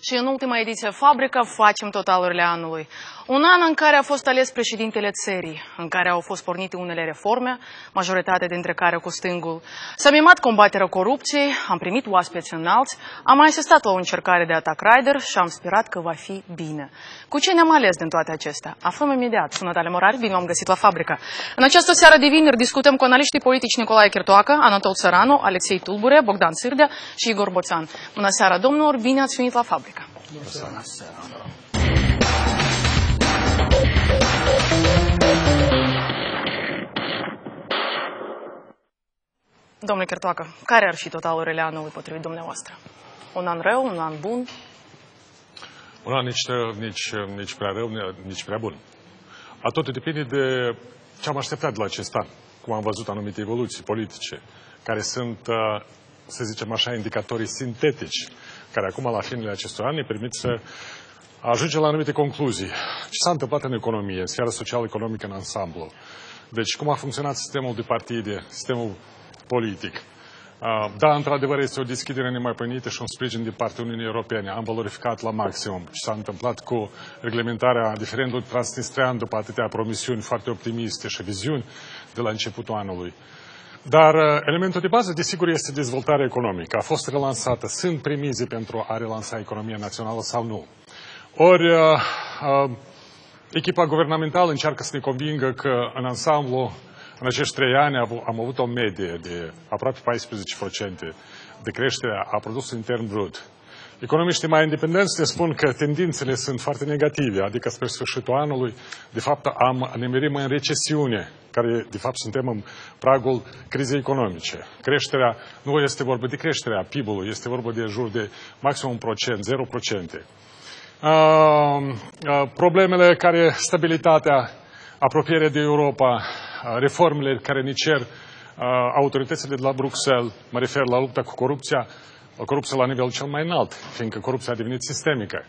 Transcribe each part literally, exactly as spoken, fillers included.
Și în ultima ediție Fabrica facem totalurile anului. Un an în care a fost ales președintele țării, în care au fost pornite unele reforme, majoritatea dintre care cu stângul. S-a mimat combaterea corupției, am primit oaspeți înalți, am mai asistat la o încercare de atac Raider și am sperat că va fi bine. Cu ce ne-am ales din toate acestea? Aflăm imediat. Sunt Natalia Morari, bine v-am găsit la Fabrica. În această seară de vineri discutăm cu analiștii politici Nicolae Chirtoacă, Anatol Țăranu, Alexei Tulbure, Bogdan Sârdea și Igor Boțan. Bună seara, domnilor, bine ați venit la Fabrica. Bună seara. Domnule Chirtoacă, care ar fi totalurile anului potrivit dumneavoastră? Un an rău, un an bun? Un an nici, nici, nici prea rău, nici prea bun. A totul depinde de ce am așteptat de la acest an, cum am văzut anumite evoluții politice, care sunt, să zicem așa, indicatorii sintetici, care acum, la finele acestui an, ne permit să ajungem la anumite concluzii. Ce s-a întâmplat în economie, în sfera social-economică în ansamblu. Deci, cum a funcționat sistemul de partide, sistemul politic. Da, într-adevăr, este o deschidere nemaipomenită și un sprijin din partea Uniunii Europene. Am valorificat la maximum ce s-a întâmplat cu reglementarea diferendului transnistrean după atâtea promisiuni foarte optimiste și viziuni de la începutul anului. Dar elementul de bază, desigur, este dezvoltarea economică. A fost relansată. Sunt premize pentru a relansa economia națională sau nu? Ori, uh, uh, echipa guvernamentală încearcă să ne convingă că, în ansamblu, în acești trei ani am avut o medie de aproape paisprezece la sută de creștere a produsului intern brut. Economiștii mai independenți ne spun că tendințele sunt foarte negative, adică spre sfârșitul anului, de fapt, am, ne merim în recesiune, care, de fapt, suntem în pragul crizei economice. Creșterea, nu este vorba de creșterea P I B-ului, este vorba de jur de maxim un procent, zero procente. Uh, uh, problemele care, stabilitatea, apropierea de Europa, reformele care ne cer uh, autoritățile de la Bruxelles, mă refer la lupta cu corupția, corupția la nivelul cel mai înalt, fiindcă corupția a devenit sistemică.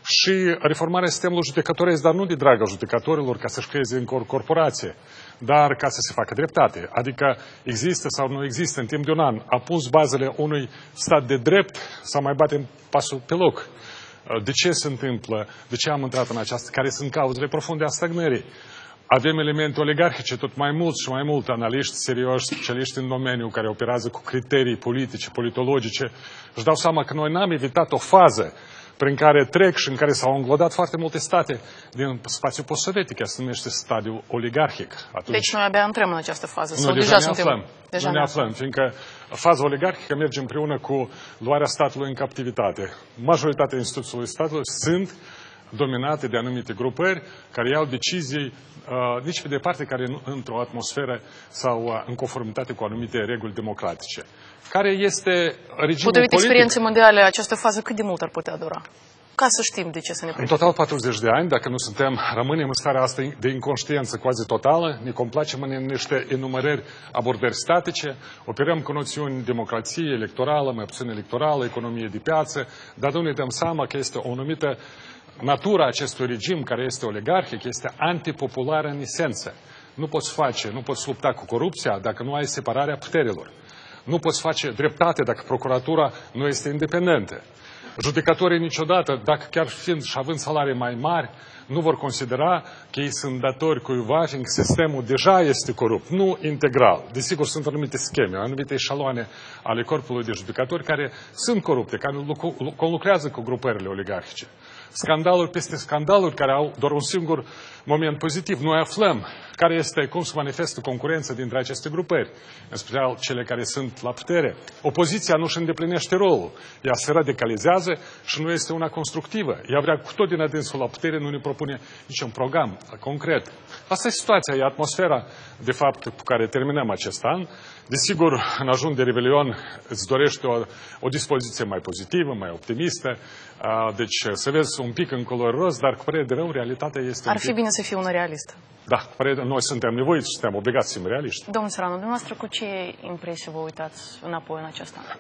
Și reformarea sistemului judecătoresc, dar nu de dragul judecătorilor ca să-și creeze încă o corporație, dar ca să se facă dreptate. Adică există sau nu există în timp de un an. A pus bazele unui stat de drept sau mai batem pasul pe loc. De ce se întâmplă? De ce am intrat în această? Care sunt cauzele profunde a stagnării? Avem elemente oligarhice tot mai mult și mai mult, analiști serioși, specialiști în domeniu care operează cu criterii politice, politologice. Își dau seama că noi n-am evitat o fază prin care trec și în care s-au înglodat foarte multe state din spațiul post-sovietic, ea se numește stadiul oligarhic. Atunci, deci noi abia intrăm în această fază. Nu, sau deja, deja ne suntem, aflăm. Deja nu ne aflăm, fiindcă faza oligarhică merge împreună cu luarea statului în captivitate. Majoritatea instituțiilor statului sunt dominate de anumite grupări care iau decizii uh, nici pe departe care nu într-o atmosferă sau uh, în conformitate cu anumite reguli democratice. Care este regimul Potrivit politic? experienței mondiale, această fază cât de mult ar putea dura? Ca să știm de ce să ne pregătim. În total patruzeci de ani, dacă nu suntem, rămânem în starea asta de inconștiență quasi totală, ne complacem în niște enumărări, abordări statice, operăm cu noțiuni democrație electorală, mai puțin electorală, economie de piață, dar nu ne dăm seama că este o anumită natura acestui regim, care este oligarhic, este antipopulară în esență. Nu poți face, nu poți lupta cu corupția dacă nu ai separarea puterilor. Nu poți face dreptate dacă procuratura nu este independentă. Judecătorii niciodată, dacă chiar fiind și având salarii mai mari, nu vor considera că ei sunt datori cuiva, fiindcă sistemul deja este corupt, nu integral. Desigur, sunt anumite scheme, anumite eșaloane ale corpului de judecători care sunt corupte, care conlucrează cu grupările oligarhice. Scandaluri peste scandaluri care au doar un singur moment pozitiv. Noi aflăm care este, cum se manifestă concurența dintre aceste grupări, în special cele care sunt la putere. Opoziția nu își îndeplinește rolul. Ea se radicalizează și nu este una constructivă. Ea vrea cu tot din adânsul la putere, nu ne propune niciun program concret. Asta e situația, e atmosfera, de fapt, cu care terminăm acest an. Desigur, în ajun de Revelion îți dorește o, o dispoziție mai pozitivă, mai optimistă, deci să vezi un pic în culori roz, dar cu părere de rău, realitatea este... Ar fi bine să fie una realistă. Da, cu părere de... noi suntem nevoiți, suntem obligați să fim realiști. Domnul Țăranu, dumneavoastră cu ce impresie vă uitați înapoi în acest an?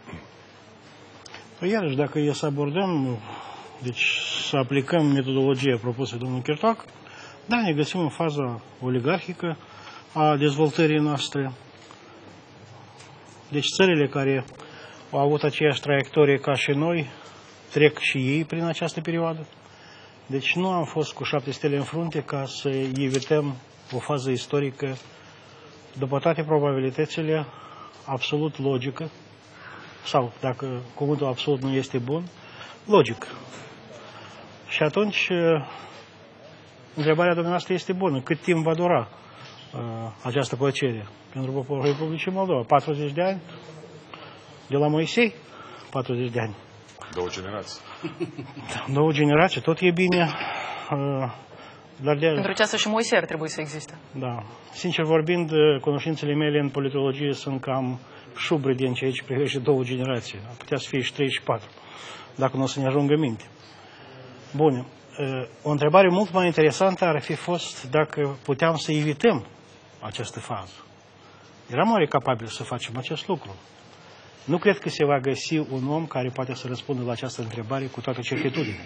Păi iarăși, dacă e să abordăm, deci să aplicăm metodologia propusă de domnul Chirtoacă, da, ne găsim în faza oligarhică a dezvoltării noastre. Deci țările care au avut aceeași traiectorie ca și noi trec și ei prin această perioadă. Deci nu am fost cu șapte stele în frunte ca să evităm o fază istorică, după toate probabilitățile, absolut logică, sau dacă cuvântul absolut nu este bun, logic. Și atunci, întrebarea dumneavoastră este bună. Cât timp va dura uh, această plăcere pentru poporul Republicii Moldova? patruzeci de ani? De la Moisei? patruzeci de ani. Două generații. Două generații, tot e bine. Uh, dar de... Pentru aceasta și Moise ar trebui să existe. Da. Sincer vorbind, cunoștințele mele în politologie sunt cam șubrede în ceea ce privește două generații. Ar putea să fie și trei și patru, dacă nu o să ne ajungă minte. Bun. O întrebare mult mai interesantă ar fi fost dacă puteam să evităm această fază. Eram oare capabili să facem acest lucru? Nu cred că se va găsi un om care poate să răspundă la această întrebare cu toată certitudine.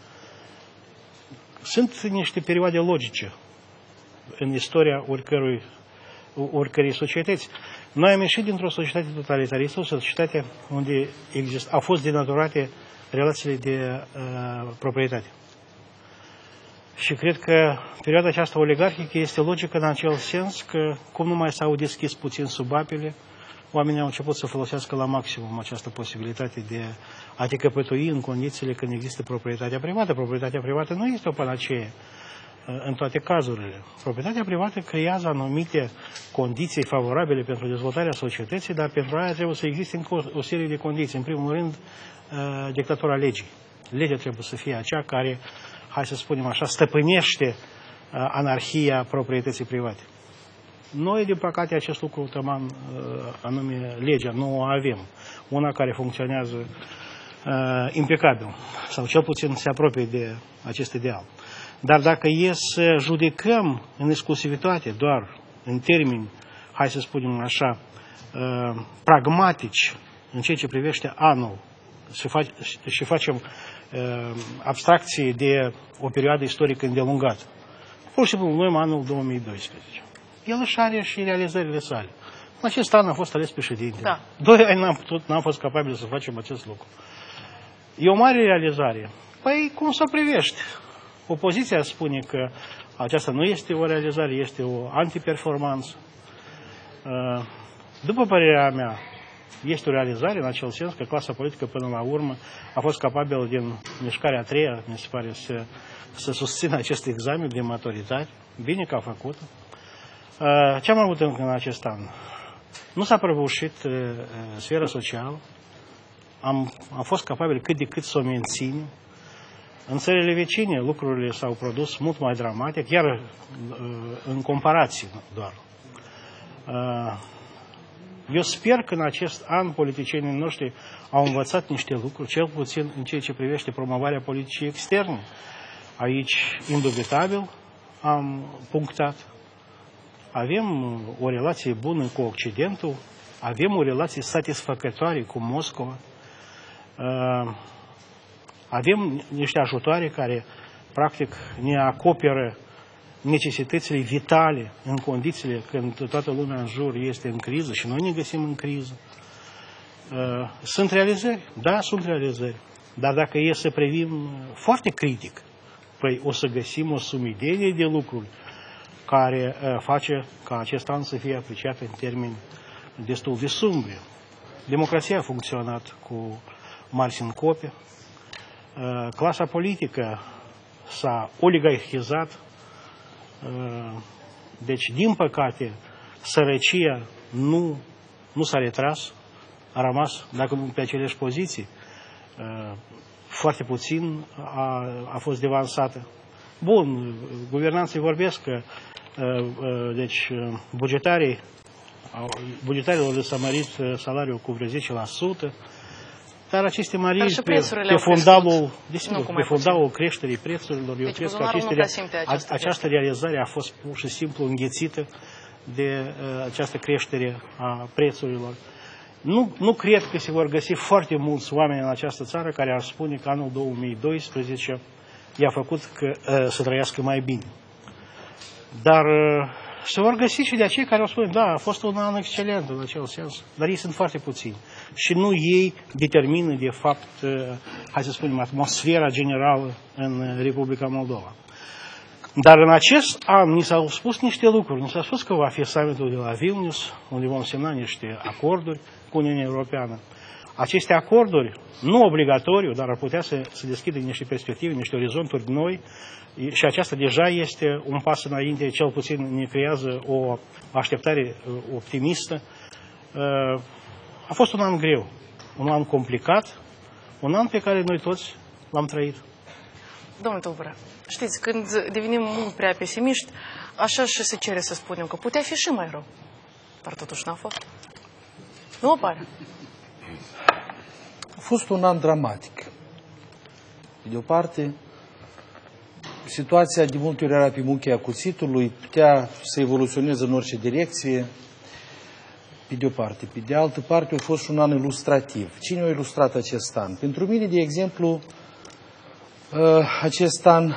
Sunt niște perioade logice în istoria oricărui, oricărei societăți. Noi am ieșit dintr-o societate totalitaristă, o societate unde exist, au fost denaturate relațiile de uh, proprietate. Și cred că perioada aceasta oligarhică este logică în acel sens că, cum nu mai s-au deschis puțin sub apele, oamenii au început să folosească la maximum această posibilitate de a te căpătui în condițiile când există proprietatea privată. Proprietatea privată nu este o panacee în toate cazurile. Proprietatea privată creează anumite condiții favorabile pentru dezvoltarea societății, dar pentru aia trebuie să existe încă o, o serie de condiții. În primul rând, dictatura legii. Legea trebuie să fie aceea care, hai să spunem așa, stăpânește anarhia proprietății private. Noi, din păcate, acest lucru tăman, anume legea, nu o avem. Una care funcționează uh, impecabil, sau cel puțin se apropie de acest ideal. Dar dacă e să judecăm în exclusivitate, doar în termeni, hai să spunem așa, uh, pragmatici, în ceea ce privește anul, și, fac, și facem uh, abstracție de o perioadă istorică îndelungată, pur și simplu luăm anul două mii doisprezece. El își are și realizările sale. În acest an a fost ales președinte. Da. Doi ani n-am, n-am fost capabili să facem acest lucru. E o mare realizare. Păi, cum să o privești? Opoziția spune că aceasta nu este o realizare, este o antiperformanță. După părerea mea, este o realizare în acel sens că clasa politică până la urmă a fost capabilă din mișcarea a treia, mi se pare, să, să susțină acest examen de maturitate. Bine că a făcut. Ce am avut încă în acest an? Nu s-a prăbușit uh, sfera socială. Am, am fost capabil cât de cât să o menținem. În țările vecine lucrurile s-au produs mult mai dramatic, chiar uh, în comparație doar. Uh, eu sper că în acest an politicienii noștri au învățat niște lucruri, cel puțin în ceea ce privește promovarea politicii externe. Aici, indubitabil, am punctat. Avem o relație bună cu Occidentul, avem o relație satisfăcătoare cu Moscova, avem niște ajutoare care, practic, ne acoperă necesitățile vitale în condițiile când toată lumea în jur este în criză și noi ne găsim în criză. Sunt realizări? Da, sunt realizări. Dar dacă e să privim foarte critic, păi o să găsim o sumedenie de lucruri care uh, face ca acest an să fie apreciat în termeni destul de sumbri. Democrația a funcționat cu mari sincope, uh, clasa politică s-a oligarhizat, uh, deci, din păcate, sărăcia nu, nu s-a retras, a rămas, dacă nu pe aceleași poziții, uh, foarte puțin a, a fost devansată. Bun, guvernanții vorbesc că deci bugetarii, bugetarilor le s-a mărit salariul cu vreo zece la sută, dar aceste măriri pe, pe fundalul, pe fundalul creșterii prețurilor, eu deci, cred că aceste, această, această realizare a fost pur și simplu înghețită de uh, această creștere a prețurilor. Nu, nu cred că se vor găsi foarte mulți oameni în această țară care ar spune că anul două mii doisprezece i-a făcut că, uh, să trăiască mai bine. Dar uh, se vor găsi și de acei care au spus, da, a fost un an excelent în acel sens, dar ei sunt foarte puțini. Și nu ei determină, de fapt, hai să spunem, atmosfera generală în Republica Moldova. Dar în acest an ni s-au spus niște lucruri. Ni s-a spus că va fi summitul de la Vilnius, unde vom semna niște acorduri cu Uniunea Europeană. Aceste acorduri, nu obligatoriu, dar ar putea să, să deschidă niște perspective, niște orizonturi noi, și aceasta deja este un pas înainte, cel puțin ne creează o așteptare optimistă. A fost un an greu, un an complicat, un an pe care noi toți l-am trăit. Domnul Tulbura, știți, când devenim mult prea pesimiști, așa și se cere să spunem că putea fi și mai rău. Dar totuși n-a fost. Nu o pare? A fost un an dramatic. De o parte, situația de multe ori era pe muchia cuțitului, putea să evoluționeze în orice direcție, pe de o parte. Pe de altă parte, a fost un an ilustrativ. Cine a ilustrat acest an? Pentru mine, de exemplu, acest an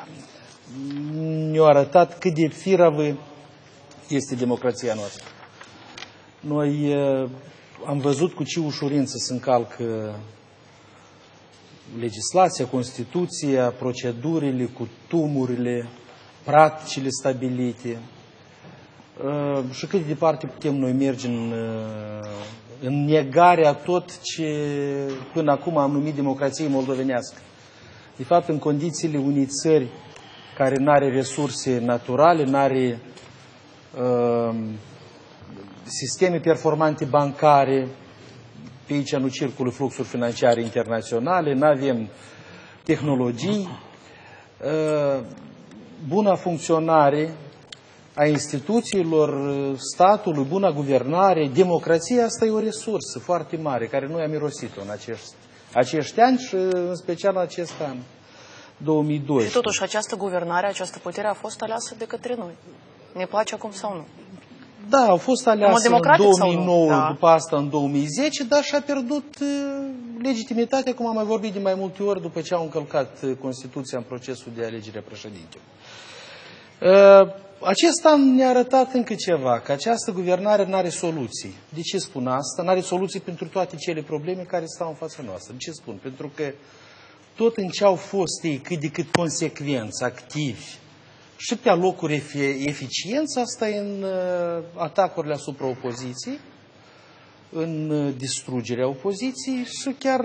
ne-a arătat cât de firavă este democrația noastră. Noi am văzut cu ce ușurință se încalcă legislația, Constituția, procedurile, cutumurile, practicile stabilite. Și cât de departe putem noi merge în, în negarea tot ce până acum am numit democrație moldovenească. De fapt, în condițiile unei țări care nu are resurse naturale, nu are uh, sisteme performante bancare, pe aici nu circulă fluxuri financiare internaționale, nu avem tehnologii, uh, buna funcționare a instituțiilor statului, buna guvernare, democrația, asta e o resursă foarte mare, care noi am mirosit-o în acești, acești ani și în special în acest an, două mii doisprezece. Și totuși această guvernare, această putere a fost aleasă de către noi. Ne place acum sau nu? Da, au fost aleasă în, în două mii nouă, da. După asta în două mii zece, dar și-a pierdut uh, legitimitatea, cum am mai vorbit de mai multe ori, după ce au încălcat uh, Constituția în procesul de alegere a președintelui. Uh, acest an ne-a arătat încă ceva, că această guvernare nu are soluții. De ce spun asta? Nu are soluții pentru toate cele probleme care stau în fața noastră. De ce spun? Pentru că tot în ce au fost ei cât de cât consecvenți, activi, și pe alocuri eficiență, asta e în uh, atacurile asupra opoziției, în uh, distrugerea opoziției și chiar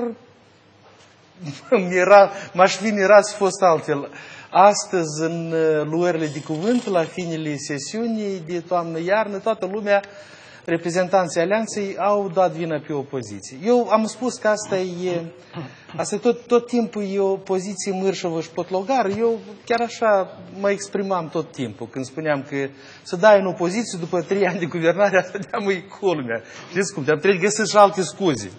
m-aș fi mirat să fost altfel. Astăzi, în uh, luările de cuvânt, la finele sesiunii de toamnă-iarnă, toată lumea, reprezentanții alianței, au dat vina pe opoziție. Eu am spus că asta e, asta e tot, tot timpul e o poziție mârșăvă și potlogar. Eu chiar așa mă exprimam tot timpul când spuneam că să dai în opoziție după trei ani de guvernare, asta de-am culmea. Știți cum? Te-am trebuit găsit și alte scuze.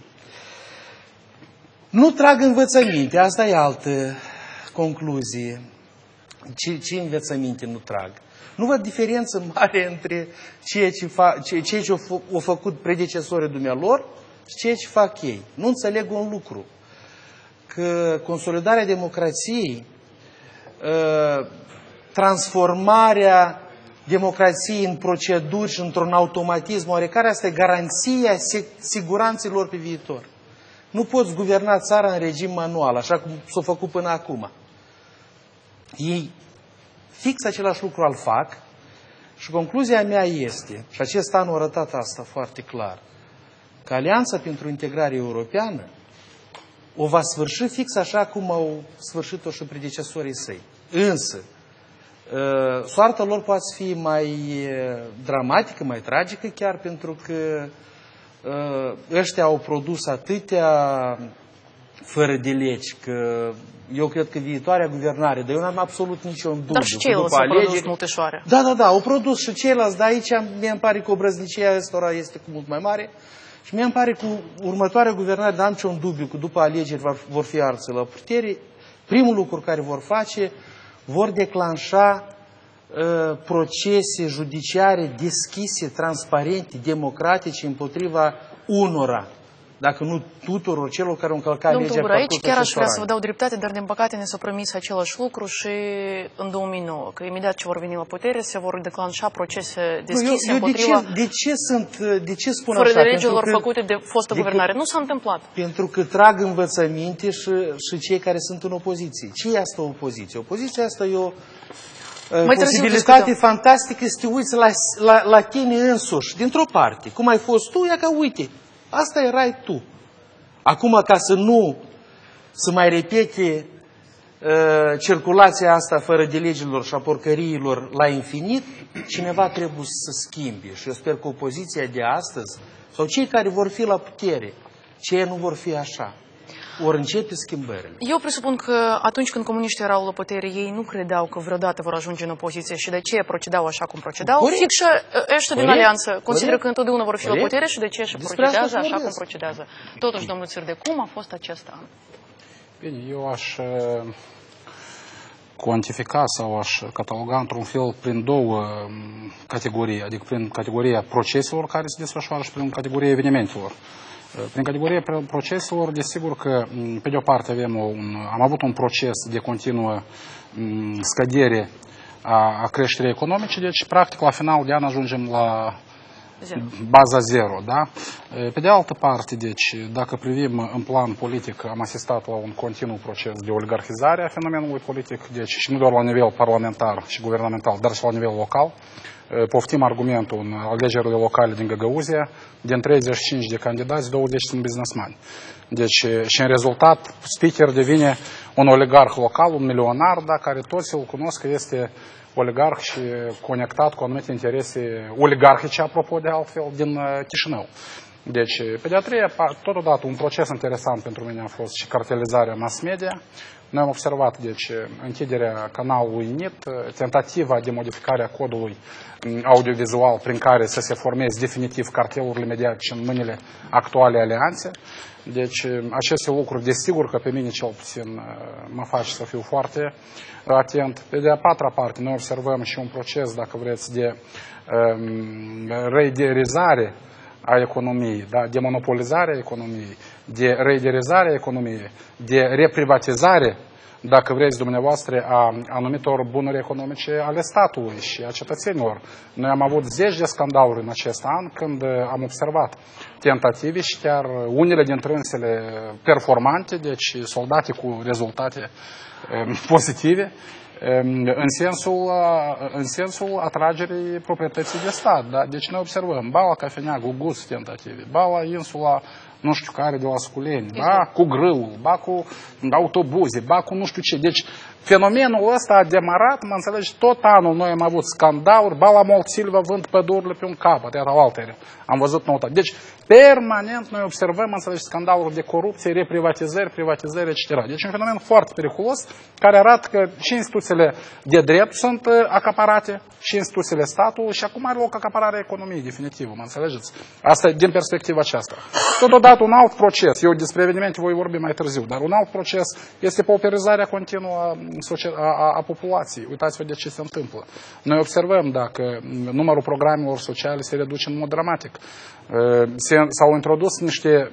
Nu trag învățăminte, asta e altă concluzie. Ce, ce învățăminte nu trag? Nu văd diferență mare între ceea ce, fa, ceea ce au, au făcut predecesorii dumnealor și ceea ce fac ei. Nu înțeleg un lucru. Că consolidarea democrației, transformarea democrației în proceduri și într-un automatism oarecare, asta e garanția siguranțelor pe viitor. Nu poți guverna țara în regim manual, așa cum s-a făcut până acum. Ei fix același lucru îl fac și concluzia mea este, și acest an a arătat asta foarte clar, că Alianța pentru Integrare Europeană o va sfârși fix așa cum au sfârșit-o și predecesorii săi. Însă, soarta lor poate fi mai dramatică, mai tragică, chiar pentru că ăștia au produs atâtea fără de legi, că eu cred că viitoarea guvernare, dar eu n-am absolut niciun dubiu. Dar și ceilalți au produs multișoare. Da, da, da, au produs și ceilalți, dar aici mi-e pare că obrăznicia ăstora este cu mult mai mare și mi-e pare că următoarea guvernare, dar am niciun dubiu, că după alegeri vor fi alții la putere. Primul lucru care vor face, vor declanșa uh, procese judiciare deschise, transparente, democratice împotriva unora dacă nu tuturor celor care au încălcat legea. Domnul aici chiar aș vrea să vă dau dreptate, dar din păcate ne s-a promis același lucru și în două mii nouă, că imediat ce vor veni la putere se vor declanșa procese deschise eu, eu împotriva de ce, de ce, sunt, de ce spun fără așa? de legilor făcute de fostă de guvernare. Nu s-a întâmplat. Pentru că trag învățăminte și, și cei care sunt în opoziție. Ce e asta opoziție? Opoziția asta e o Mai posibilitate fantastică să te uiți la, la, la tine însuși, dintr-o parte. Cum ai fost tu, ia ca uite, asta erai tu. Acum, ca să nu să mai repete uh, circulația asta fără de legilor și a porcăriilor la infinit, cineva trebuie să schimbe. Și eu sper că opoziția de astăzi, sau cei care vor fi la putere, cei nu vor fi așa. Ori începe schimbările. Eu presupun că atunci când comuniștii erau la putere, ei nu credeau că vreodată vor ajunge în opoziție și de ce procedau așa cum procedau. Corect. Fix și ăștia din alianță consideră că întotdeauna vor fi Corect. la putere și de ce și procedează așa cum procedează. Totuși, domnul Țârde, cum a fost acest an? Bine, eu aș cuantifica sau aș cataloga într-un fel prin două categorii, adică prin categoria proceselor care se desfășoară și prin categoria evenimentelor. Prin categoria proceselor, desigur că, pe de o parte, avem un, am avut un proces de continuă scădere a, a creșterii economice, deci, practic, la final de an ajungem la zero. Baza zero. Da? Pe de altă parte, deci, dacă privim în plan politic, am asistat la un continuu proces de oligarhizare a fenomenului politic, deci și nu doar la nivel parlamentar și guvernamental, dar și la nivel local. Poftim argumentul în alegerile locale din Găgăuzia, din treizeci și cinci de candidați, douăzeci sunt businessmani. Deci, și în rezultat, speaker devine un oligarh local, un milionar, da, care toți îl cunosc că este oligarh și conectat cu anumite interese oligarhice, apropo de altfel, din Chișinău. Deci, pe de-a treia, totodată, un proces interesant pentru mine a fost și cartelizarea mass media. Noi am observat, deci, închiderea canalului N I T, tentativa de modificare a codului audiovizual prin care să se formeze definitiv cartelurile mediatice în mâinile actuale alianțe. Deci, aceste lucruri, desigur că pe mine cel puțin mă face să fiu foarte atent. Pe de a patra parte, noi observăm și un proces, dacă vreți, de um, reiderizare a economiei, da? De monopolizare a economiei, de reiderizare a economiei, de reprivatizare, dacă vreți dumneavoastră, a anumitor bunuri economice ale statului și a cetățenilor. Noi am avut zeci de scandaluri în acest an când am observat tentative și chiar unele dintre însele performante, deci soldate cu rezultate pozitive, în sensul, în sensul atragerii proprietății de stat. Da? Deci noi observăm, ba la Cafenea, Guguț tentative, ba la insula nu știu care de la Sculeni, ba cu grâul, ba cu autobuze, ba cu nu știu ce. Deci fenomenul ăsta a demarat, mă înțelegi, tot anul noi am avut scandaluri, ba la Molt Silva vând pădurile pe un capăt, era altele. Am văzut nota. Deci permanent noi observăm, mă înțelegi, scandaluri de corupție, reprivatizări, privatizări, et cetera. Deci un fenomen foarte periculos care arată că și instituțiile de drept sunt acaparate, și instituțiile statului și acum are loc acapararea economiei definitivă, mă înțelegeți? Asta din perspectiva aceasta. Totodată un alt proces, eu despre evenimente voi vorbi mai târziu, dar un alt proces este pauperizarea continuă a, a, a populației. Uitați-vă de ce se întâmplă. Noi observăm dacă numărul programelor sociale se reduce în mod dramatic. S-au introdus niște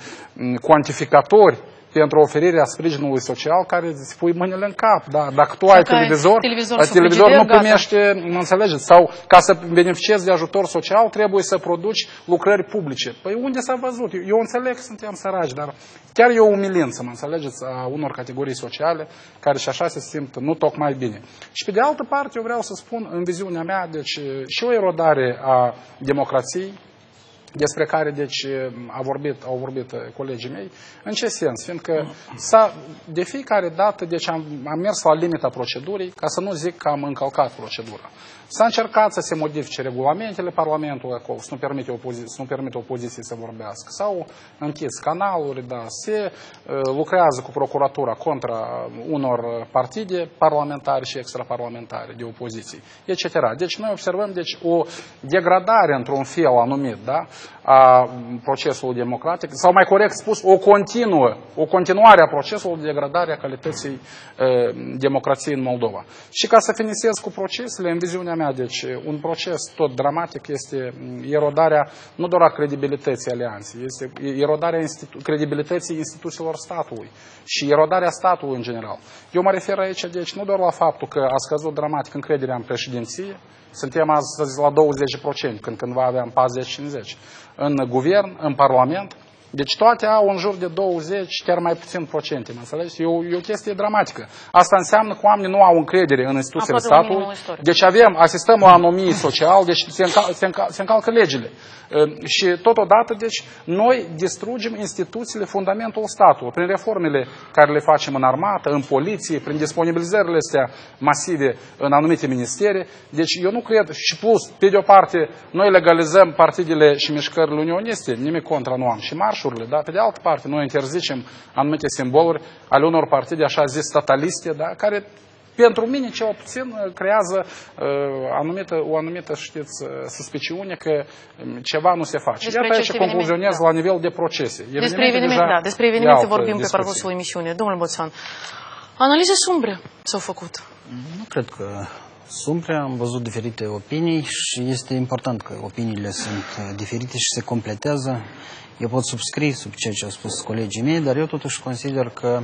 cuantificatori pentru oferirea sprijinului social care îți pui mâinile în cap. Da? Dacă tu ai televizor, televizor, televizor nu primește, nu înțelegeți, sau ca să beneficiezi de ajutor social trebuie să produci lucrări publice. Păi unde s-a văzut? Eu înțeleg că suntem săraci, dar chiar e o umilință, mă înțelegeți, a unor categorii sociale care și așa se simt nu tocmai bine. Și pe de altă parte eu vreau să spun în viziunea mea, deci și o erodare a democrației, despre care, deci, a vorbit, au vorbit colegii mei. În ce sens? Fiindcă de fiecare dată, deci, am, am mers la limita procedurii, ca să nu zic că am încălcat procedura. S-a încercat să se modifice regulamentele Parlamentului acolo, să nu permite opoziție, să nu permite opoziției să vorbească. S-au închis canaluri, da, se uh, lucrează cu procuratura contra unor partide parlamentare și extraparlamentare de opoziție, et cetera. Deci noi observăm, deci, o degradare într-un fel anumit, da, a procesului democratic, sau mai corect spus, o continuă, o continuare a procesului de degradare a calității uh, democrației în Moldova. Și ca să finisez cu procesele, în viziunea mea, deci un proces tot dramatic este erodarea nu doar a credibilității alianței, este erodarea institu credibilității instituțiilor statului și erodarea statului în general. Eu mă refer aici, deci, nu doar la faptul că a scăzut dramatic încrederea în președinție, suntem astăzi la douăzeci la sută, când cândva aveam patruzeci cincizeci. În guvern, în parlament, deci toate au în jur de douăzeci, chiar mai puțin procente, mă înțelegi? E o, e o chestie dramatică. Asta înseamnă că oamenii nu au încredere în instituțiile statului. Deci avem, asistăm la anomie social, deci se, încal, se, încal, se încalcă legile. Și totodată, deci, noi distrugem instituțiile, fundamentul statului, prin reformele care le facem în armată, în poliție, prin disponibilizările astea masive în anumite ministere. Deci eu nu cred, și plus, pe de o parte, noi legalizăm partidele și mișcările unioniste, nimic contra nu am, și marșurile, dar pe de altă parte, noi interzicem anumite simboluri ale unor partide, așa zis, stataliste, da, care pentru mine, cel puțin, creează uh, anumită, o anumită, știți, suspiciune că ceva nu se face. Iată aici concluzionez da. la nivel de procese. Despre evenimente, da, despre evenimente vorbim discuție. Pe parcursul emisiunii. Domnule Boțan, analize sumbre s-au făcut? Nu cred că sumbre. Am văzut diferite opinii și este important că opiniile sunt diferite și se completează. Eu pot subscrie sub ceea ce au spus colegii mei, dar eu totuși consider că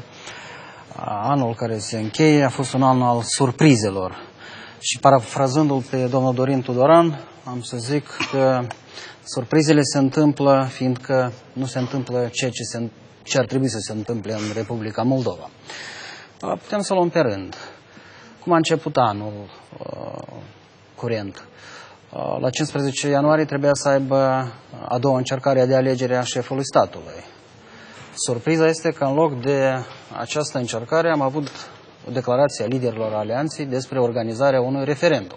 anul care se încheie a fost un an al surprizelor. Și parafrazându-l pe domnul Dorin Tudoran, am să zic că surprizele se întâmplă fiindcă nu se întâmplă ceea ce, se, ce ar trebui să se întâmple în Republica Moldova. Putem să luăm pe rând. Cum a început anul uh, curent? Uh, la cincisprezece ianuarie trebuia să aibă a doua încercare de alegere a șefului statului. Surpriza este că în loc de această încercare am avut o declarație a liderilor alianței despre organizarea unui referendum.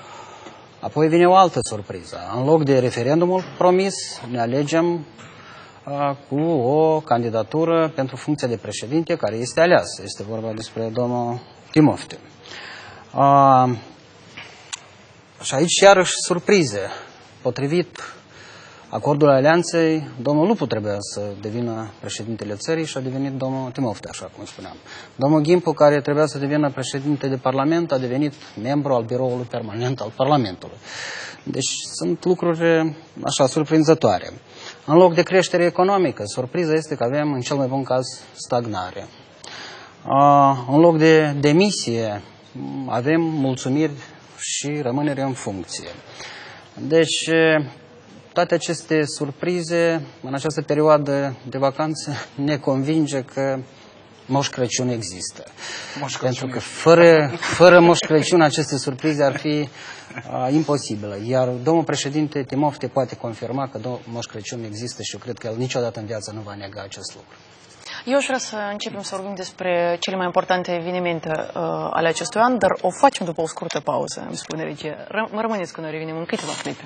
Apoi vine o altă surpriză. În loc de referendumul promis, ne alegem uh, cu o candidatură pentru funcția de președinte care este aleasă. Este vorba despre domnul Timofte. Uh, și aici iarăși surprize. Potrivit acordul alianței, domnul Lupu trebuia să devină președintele țării și a devenit domnul Timofte, așa cum spuneam. Domnul Ghimpu, care trebuia să devină președinte de Parlament, a devenit membru al biroului permanent al Parlamentului. Deci sunt lucruri așa surprinzătoare. În loc de creștere economică, surpriza este că avem, în cel mai bun caz, stagnare. În loc de demisie, avem mulțumiri și rămânere în funcție. Deci toate aceste surprize, în această perioadă de vacanță, ne convinge că Moș Crăciun există. Moș Crăciun. Pentru că fără, fără Moș Crăciun aceste surprize ar fi uh, imposibile. Iar domnul președinte Timofte poate confirma că Moș Crăciun există și eu cred că el niciodată în viață nu va nega acest lucru. Eu aș vrea să începem să vorbim despre cele mai importante evenimente uh, ale acestui an, dar o facem după o scurtă pauză, îmi spune regia. Mă rămâneți că noi revenim în câteva clipe.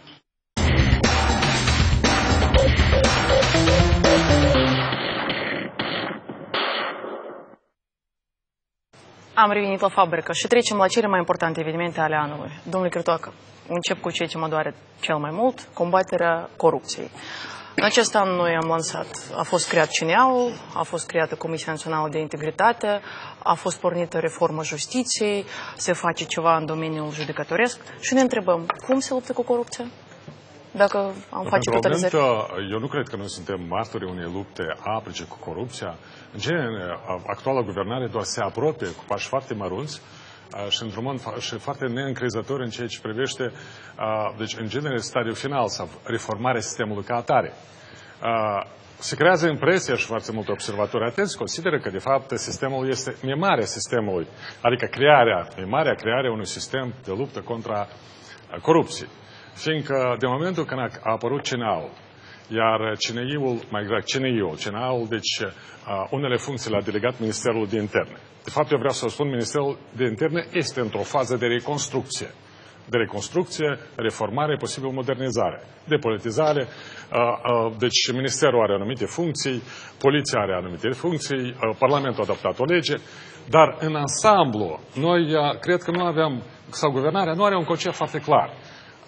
Am revenit la fabrică și trecem la cele mai importante evenimente ale anului. Domnule Cârtoacă, încep cu ceea ce mă doare cel mai mult, combaterea corupției. În acest an noi am lansat, a fost creat C N A-ul, a fost creată Comisia Națională de Integritate, a fost pornită reforma justiției, se face ceva în domeniul judecătoresc și ne întrebăm, cum se luptă cu corupția? Dacă am face totalizări. Eu nu cred că noi suntem martori unei lupte aprice cu corupția. În genere, actuala guvernare doar se apropie cu pași foarte mărunți și într-un mod și foarte neîncrezător în ceea ce privește, deci, în genere, stadiul final sau reformarea sistemului ca atare. Se creează impresia și foarte mulți observatori atenți consideră că, de fapt, sistemul este mimarea sistemului, adică crearea, mimarea, crearea unui sistem de luptă contra corupției. Fiindcă, de momentul când a apărut C N A-ul, iar C N I-ul, mai exact C N I-ul, C N A-ul, deci unele funcții le-a delegat Ministerul de Interne. De fapt, eu vreau să spun, Ministerul de Interne este într-o fază de reconstrucție. De reconstrucție, reformare, posibil modernizare, depolitizare. Deci, Ministerul are anumite funcții, Poliția are anumite funcții, Parlamentul a adoptat o lege, dar în ansamblu, noi cred că nu aveam, sau guvernarea nu are un concept foarte clar.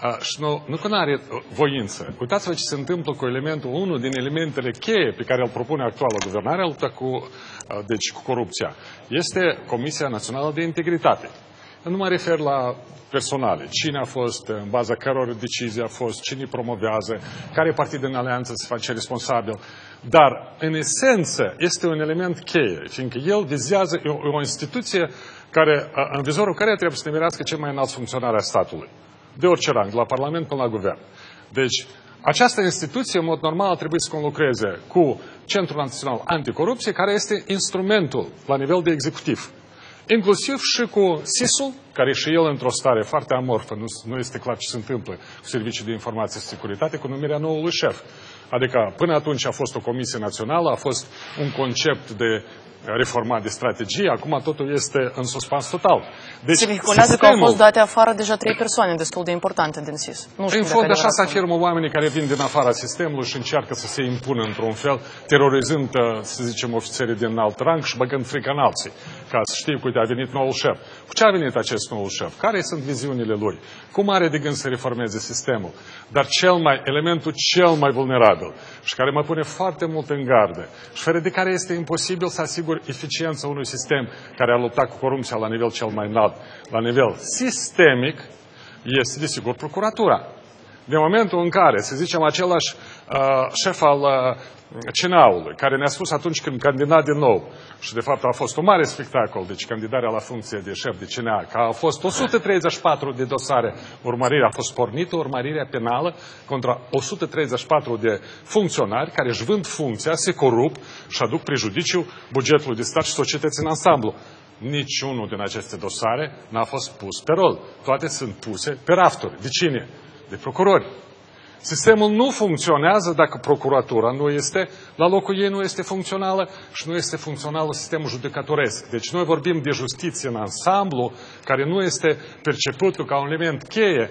și nu, nu că nu are voință. Uitați-vă ce se întâmplă cu elementul, unul din elementele cheie pe care îl propune actuala guvernare, lupta cu, deci, cu corupția. Este Comisia Națională de Integritate. Nu mă refer la personale. Cine a fost, în baza căror decizie a fost, cine promovează, care partid în alianță se face responsabil. Dar, în esență, este un element cheie, fiindcă el vizează o, o instituție care, în vizorul care trebuie să nimerească cel mai înalt funcționar a statului. De orice rang, de la Parlament până la Guvern. Deci, această instituție, în mod normal, trebuie să conlucreze cu Centrul Național Anticorupție, care este instrumentul la nivel de executiv. Inclusiv și cu S I S-ul, care și el într-o stare foarte amorfă, nu, nu este clar ce se întâmplă cu Serviciul de Informație și Securitate, cu numirea noului șef. Adică până atunci a fost o comisie națională, a fost un concept de reformat de strategie, acum totul este în suspans total. Deci, se vehiculează sistemul... că au fost date afară deja trei persoane destul de importante din S I S. Nu știu în fond, așa se afirmă oamenii care vin din afara sistemului și încearcă să se impună într-un fel, terorizând, să zicem, ofițerii din alt rang și băgând frică în alții. Ca să știu, uite, a venit noul șef. Cu ce a venit acest nou șef? Care sunt viziunile lui? Cum are de gând să reformeze sistemul? Dar cel mai, elementul cel mai vulnerabil și care mă pune foarte mult în gardă și fără de care este imposibil să asigur eficiența unui sistem care a luptat cu corupția la nivel cel mai înalt, la nivel sistemic, este, desigur, procuratura. De momentul în care, să zicem, același uh, șef al uh, C N A-ului, care ne-a spus atunci când candidat din nou, și de fapt a fost un mare spectacol, deci candidarea la funcție de șef de C N A, că a fost o sută treizeci și patru de dosare, urmărirea a fost pornită, urmărirea penală contra o sută treizeci și patru de funcționari care își vând funcția, se corup și aduc prejudiciu bugetului de stat și societății în ansamblu. Niciunul din aceste dosare n-a fost pus pe rol. Toate sunt puse pe rafturi. De cine? De procurori. Sistemul nu funcționează dacă procuratura nu este, la locul ei nu este funcțională și nu este funcțional sistemul judecătoresc. Deci noi vorbim de justiție în ansamblu, care nu este perceput ca un element cheie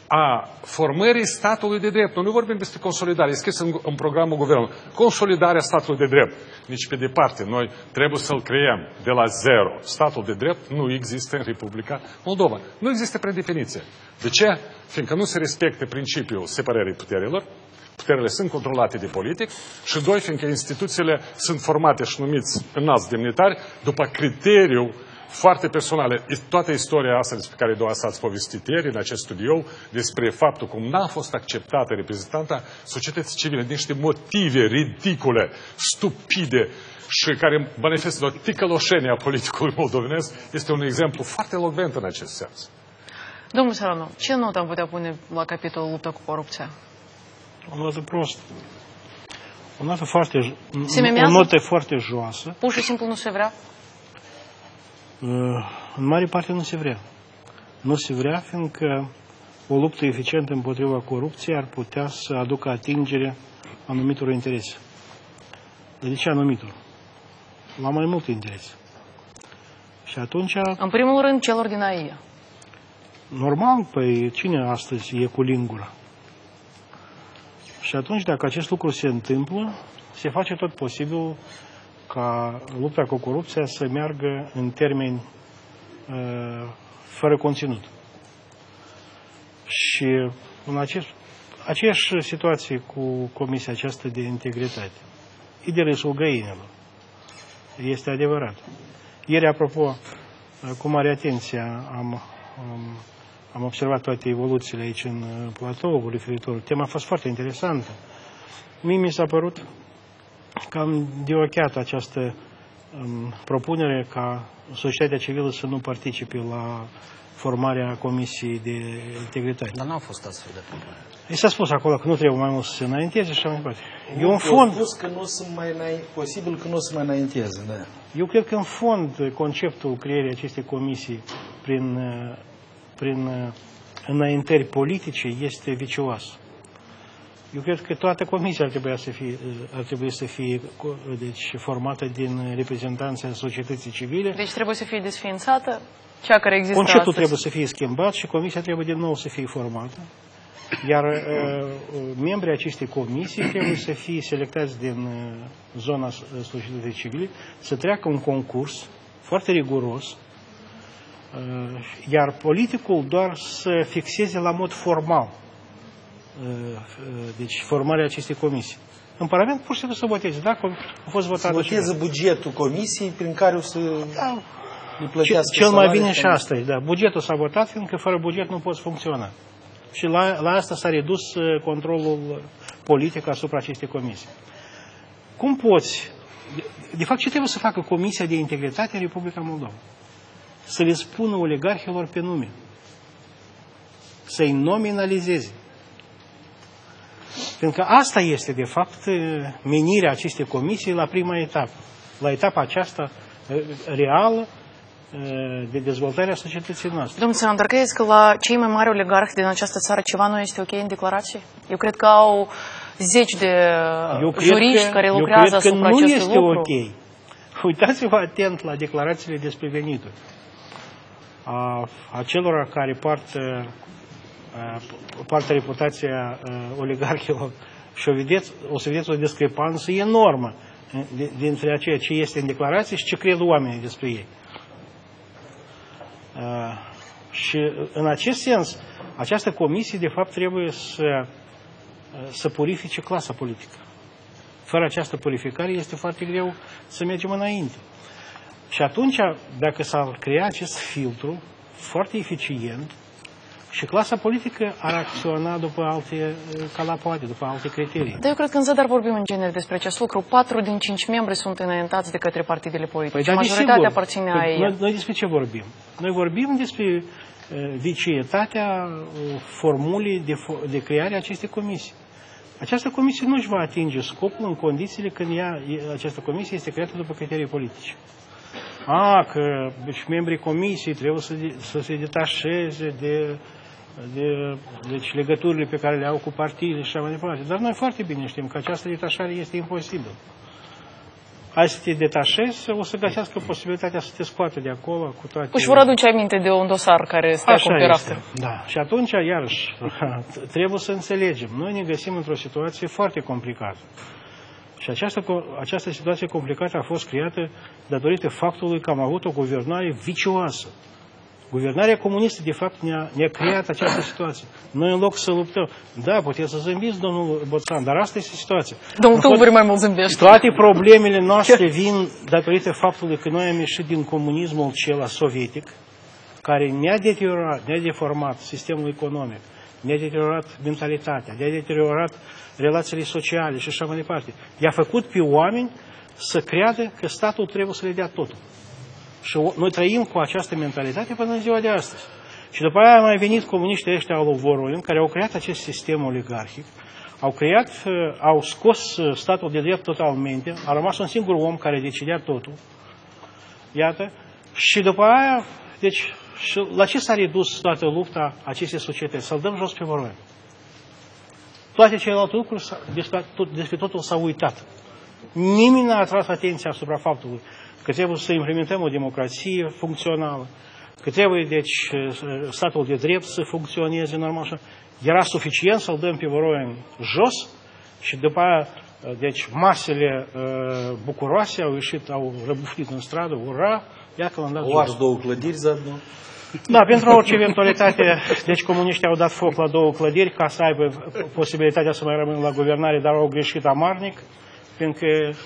a formării statului de drept. Noi nu vorbim despre consolidare, e scris în, în programul guvernului. Consolidarea statului de drept. Nici pe departe. Noi trebuie să-l creăm de la zero. Statul de drept nu există în Republica Moldova. Nu există prin definiție. De ce? Fiindcă nu se respectă principiul separării puterilor, puterile sunt controlate de politic și doi, fiindcă instituțiile sunt formate și numiți înalți demnitari după criteriul foarte personale. Toată istoria asta despre care dumneavoastră ați povestit ieri în acest studio, despre faptul cum n-a fost acceptată reprezentanta societății civile din niște motive ridicole, stupide și care manifestă o ticăloșenie a politicului moldovenesc, este un exemplu foarte elocvent în acest sens. Domnul Saranu, ce notă am putea pune la capitolul luptă cu corupția? O notă prost. O notă foarte, o notă foarte joasă. Pur și simplu nu se vrea? În mare parte nu se vrea. Nu se vrea, fiindcă o luptă eficientă împotriva corupției ar putea să aducă atingere anumitor interese. Dar de ce anumitor? La mai multe interese. Și atunci... În primul rând, celor din A I E. Normal, păi cine astăzi e cu lingura? Și atunci, dacă acest lucru se întâmplă, se face tot posibil ca lupta cu corupția să meargă în termeni uh, fără conținut. Și în acest, aceeași situație cu Comisia aceasta de Integritate. E de râsul găinilor. Este adevărat. Ieri, apropo, cu mare atenție am, am, am observat toate evoluțiile aici în platou referitor. Tema a fost foarte interesantă. Mie mi s-a părut cam deocheată această um, propunere ca societatea civilă să nu participe la formarea Comisiei de Integritate. Dar n-au fost astfel de propuneri. I s-a spus acolo că nu trebuie mai mult să se înainteze și așa mai departe. Eu în fond... spus că nu sunt mai înainte, posibil că nu se mai înainteze, da. Eu cred că în fond conceptul creierii acestei comisii prin, prin înaintări politice este vicios. Eu cred că toată comisia ar trebui să fie, ar trebui să fie deci, formată din reprezentanții societății civile. Deci trebuie să fie desființată cea care există Conceptul astăzi. trebuie să fie schimbat și comisia trebuie din nou să fie formată. Iar uh, membrii acestei comisii trebuie să fie selectați din uh, zona societății civile, să treacă un concurs foarte riguros, uh, iar politicul doar să fixeze la mod formal deci, formarea acestei comisii. În Parlament pur și simplu să voteze. Dacă a fost votat... Să voteze bugetul comisiei prin care o să da. îi plătească Cel mai bine sau... și asta e, da. Bugetul s-a votat, fiindcă fără buget nu poți funcționa. Și la, la asta s-a redus controlul politic asupra acestei comisii. Cum poți... De, de fapt, ce trebuie să facă Comisia de Integritate în Republica Moldova? Să le spună oligarhilor pe nume. Să-i nominalizeze. Pentru că asta este, de fapt, menirea acestei comisii la prima etapă. La etapa aceasta reală de dezvoltare a societății noastre. Domnul Ținan, dar credeți că la cei mai mari oligarhi din această țară ceva nu este ok în declarație? Eu cred că au zeci de juriști care lucrează asupra acestui lucru. Eu cred că nu este ok. Uitați-vă atent la declarațiile despre venituri a, a celor care poartă, a, poartă reputația a, oligarhilor și o, vedeți, o să vedeți o discrepanță enormă dintre ceea ce este în declarație și ce cred oamenii despre ei. Uh, și în acest sens, această comisie, de fapt, trebuie să, uh, să purifice clasa politică. Fără această purificare este foarte greu să mergem înainte. Și atunci, dacă s-ar crea acest filtru foarte eficient, și clasa politică ar acționa după alte calapoate, după alte criterii. Dar eu cred că în Zadar vorbim în genere despre acest lucru. Patru din cinci membri sunt înaintați de către partidele politice. Păi, majoritatea aparține a ei. Noi, noi despre ce vorbim? Noi vorbim despre uh, vicietatea uh, formulei de, de creare a acestei comisii. Această comisie nu își va atinge scopul în condițiile când ea, această comisie este creată după criterii politice. A, că deci, membrii comisiei trebuie să, să se detașeze de... De, deci legăturile pe care le au cu partiile și așa mai departe. Dar noi foarte bine știm că această detașare este imposibilă. Hai să te detașezi, o să găsească posibilitatea să te scoate de acolo cu toate... Își vor aduce aminte de un dosar care stă acum pe raftă. Da. Și atunci, iarăși, trebuie să înțelegem. Noi ne găsim într-o situație foarte complicată. Și această, această situație complicată a fost creată datorită faptului că am avut o guvernare vicioasă. Guvernarea comunistă, de fapt, ne-a, ne-a creat această situație. Noi, în loc să luptăm, da, puteți să zâmbiți, domnul Boțan, dar asta este situația. Domnul Tulburi mai mult zâmbește. Toate problemele noastre vin datorită faptului că noi am ieșit din comunismul acela sovietic, care ne-a deteriorat, ne-a deformat sistemul economic, ne-a deteriorat mentalitatea, ne-a deteriorat relațiile sociale și așa mai departe. I-a făcut pe oameni să creadă că statul trebuie să le dea totul. Și noi trăim cu această mentalitate până în ziua de astăzi. Și după aia au mai venit comuniștii ăștia al lui Voronin, care au creat acest sistem oligarhic, au creat, au scos statul de drept totalmente, a rămas un singur om care decidea totul. Iată. Și după aia, deci, și la ce s-a redus toată lupta acestei societăți? Să-l dăm jos pe Voronin. Toate celelalte lucruri despre, tot, despre totul s-au uitat. Nimeni n-a atras atenția asupra faptului că trebuie să implementăm o democrație funcțională, că trebuie, deci, statul de drept să funcționeze normal. Era suficient să-l dăm pe Voronin jos și după aia, deci, masele uh, bucuroase au ieșit, au răbufnit în stradă, ura, iată l-am dat jos. O ars două clădiri, zaadno. Da, pentru orice eventualitate, deci comuniștii au dat foc la două clădiri ca să aibă posibilitatea să mai rămână la guvernare, dar au greșit amarnic, pentru că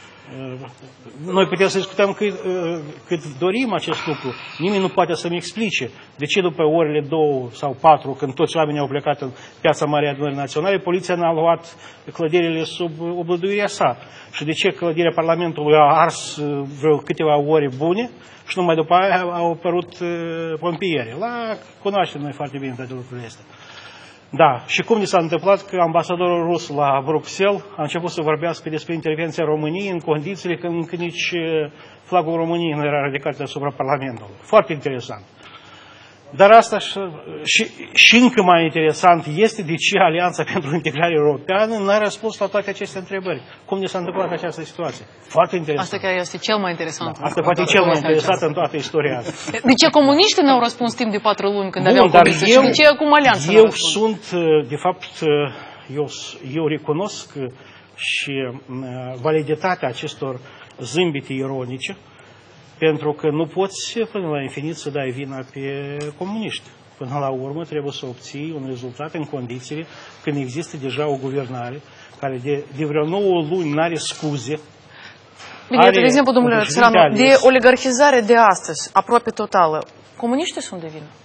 noi putem să discutăm cât, cât dorim acest lucru. Nimeni nu poate să-mi explice de ce după orele două sau patru, când toți oamenii au plecat în Piața Marii Adunării Naționale, poliția n-a luat clădirile sub oblăduirea sa. Și de ce clădirea Parlamentului a ars vreo câteva ore bune și numai după aia au apărut pompieri. La cunoaștem noi foarte bine toate lucrurile astea. Da, și cum ni s-a întâmplat că ambasadorul rus la Bruxelles a început să vorbească despre intervenția României în condițiile când încă nici flagul României nu era ridicat asupra Parlamentului. Foarte interesant. Dar asta și, și, și încă mai interesant este de ce Alianța pentru Integrare Europeană n-a răspuns la toate aceste întrebări. Cum ne s-a întâmplat această situație? Foarte interesant. Asta chiar este cel mai interesant. Da, asta poate e cel mai interesant în toată istoria asta. De ce comuniștii n-au răspuns timp de patru luni când Bun, aveau dar comisie? eu, și de ce acum Alianța Eu sunt, de fapt, eu, eu recunosc și validitatea acestor zâmbite ironice, pentru că nu poți până la infinit să dai vina pe comuniști. Până la urmă trebuie să obții un rezultat în condițiile când există deja o guvernare care de, de vreo nouă luni nu are scuze. Bine, de exemplu, domnule Țăranu, de oligarhizare de astăzi, aproape totală, comuniștii sunt de vină?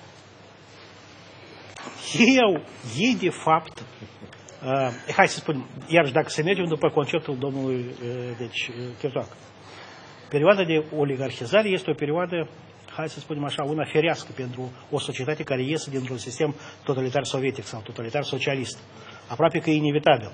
Ei, au, ei de fapt, uh, hai să spunem, iarăși dacă să mergem după conceptul domnului uh, deci, uh, Chirtoac, perioada de oligarhizare este o perioadă, hai să spunem așa, una ferească pentru o societate care iese dintr-un sistem totalitar sovietic sau totalitar socialist. Aproape că e inevitabil.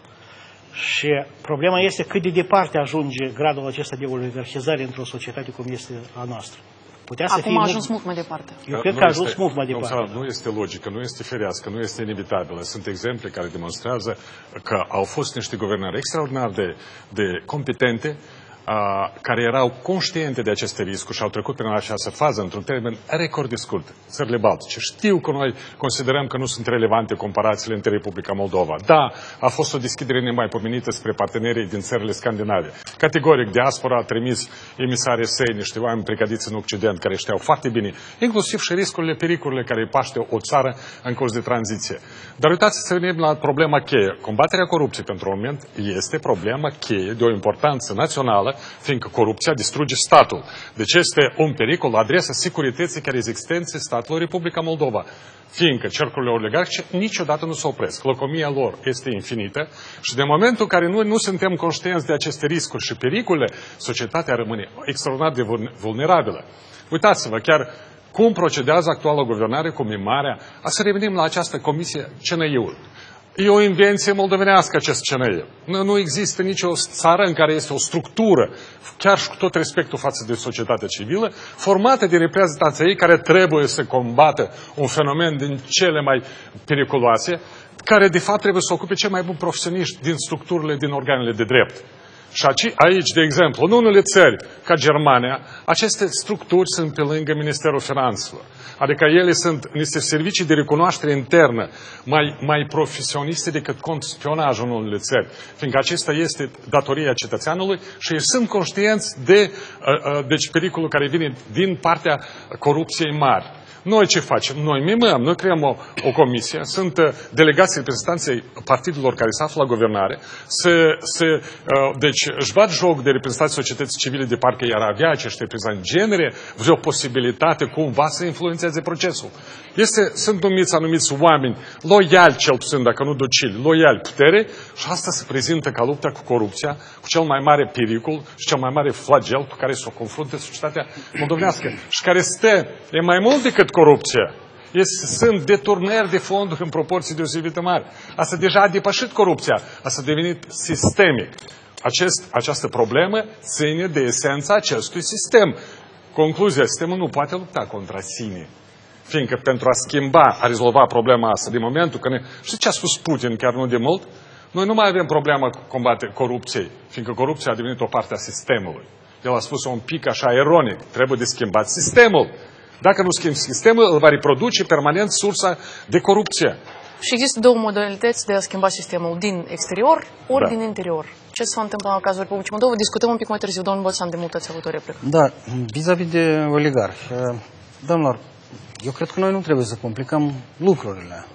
Și problema este cât de departe ajunge gradul acesta de oligarhizare într-o societate cum este a noastră. Putea să Acum fie a ajuns mult, mult mai departe. Eu cred că a ajuns mult mai departe. Nu este logică, nu este ferească, nu este inevitabilă. Sunt exemple care demonstrează că au fost niște guvernări extraordinar de, de competente, a, care erau conștiente de aceste riscuri și au trecut prin această fază într-un termen record de scurt. Țările Baltice. Știu că noi considerăm că nu sunt relevante comparațiile între Republica Moldova. Da, a fost o deschidere nemaipomenită spre partenerii din țările scandinave. Categoric, diaspora a trimis emisarii săi, niște oameni pregătiți în Occident, care știau foarte bine, inclusiv și riscurile, pericolele care îi paște o țară în curs de tranziție. Dar uitați să venim la problema cheie. Combaterea corupției, pentru un moment, este problema cheie de o importanță națională, fiindcă corupția distruge statul. Deci este un pericol la adresa securității care existenței statului Republica Moldova. Fiindcă cercurile oligarhice niciodată nu se opresc. Lăcomia lor este infinită și de momentul în care noi nu suntem conștienți de aceste riscuri și pericole, societatea rămâne extraordinar de vulnerabilă. Uitați-vă chiar cum procedează actuala guvernare cu mimarea. A să revenim la această comisie C N I-ul. E o invenție moldovenească acest C N I. Nu, nu există nicio țară în care este o structură, chiar și cu tot respectul față de societatea civilă, formată de reprezentanții ei care trebuie să combată un fenomen din cele mai periculoase, care de fapt trebuie să ocupe cei mai buni profesioniști din structurile, din organele de drept. Și aici, de exemplu, în unele țări, ca Germania, aceste structuri sunt pe lângă Ministerul Finanțelor. Adică ele sunt niște servicii de recunoaștere internă mai, mai profesioniste decât contrspionajul în unele țări. Fiindcă acesta este datoria cetățeanului și ei sunt conștienți de deci, pericolul care vine din partea corupției mari. Noi ce facem? Noi mimăm, noi creăm o, o comisie, sunt uh, delegații reprezentanței partidelor care se află la guvernare, se, se, uh, deci își bat joc de reprezentanții societății civile de parcă iar avea acești reprezentanți genere, vreo posibilitate cumva să influențeze procesul. Este, sunt numiți anumiți oameni loiali, cel puțin, dacă nu docili, loiali putere și asta se prezintă ca lupta cu corupția, cu cel mai mare pericol și cel mai mare flagel cu care se o confruntă societatea moldovenească și care stă, e mai mult decât corupția. Este, sunt deturnări de fonduri în proporții deosebită mari. Asta deja a depășit corupția. Asta a devenit sistemic. Acest, această problemă ține de esența acestui sistem. Concluzia, sistemul nu poate lupta contra sine. Fiindcă pentru a schimba, a rezolva problema asta, din momentul când... Știți ce a spus Putin chiar nu de mult? Noi nu mai avem problemă cu combate corupției, fiindcă corupția a devenit o parte a sistemului. El a spus un pic așa ironic, trebuie de schimbat sistemul. Dacă nu schimbi sistemul, îl va reproduce permanent sursa de corupție. Și există două modalități de a schimba sistemul, din exterior ori da. din interior. Ce se va întâmpla în cazul Republicii Moldova? Discutăm un pic mai târziu. Domnul Boțan, de mult ați avut o replică. Da, vis-a-vis de oligarhi. Domnilor, eu cred că noi nu trebuie să complicăm lucrurile.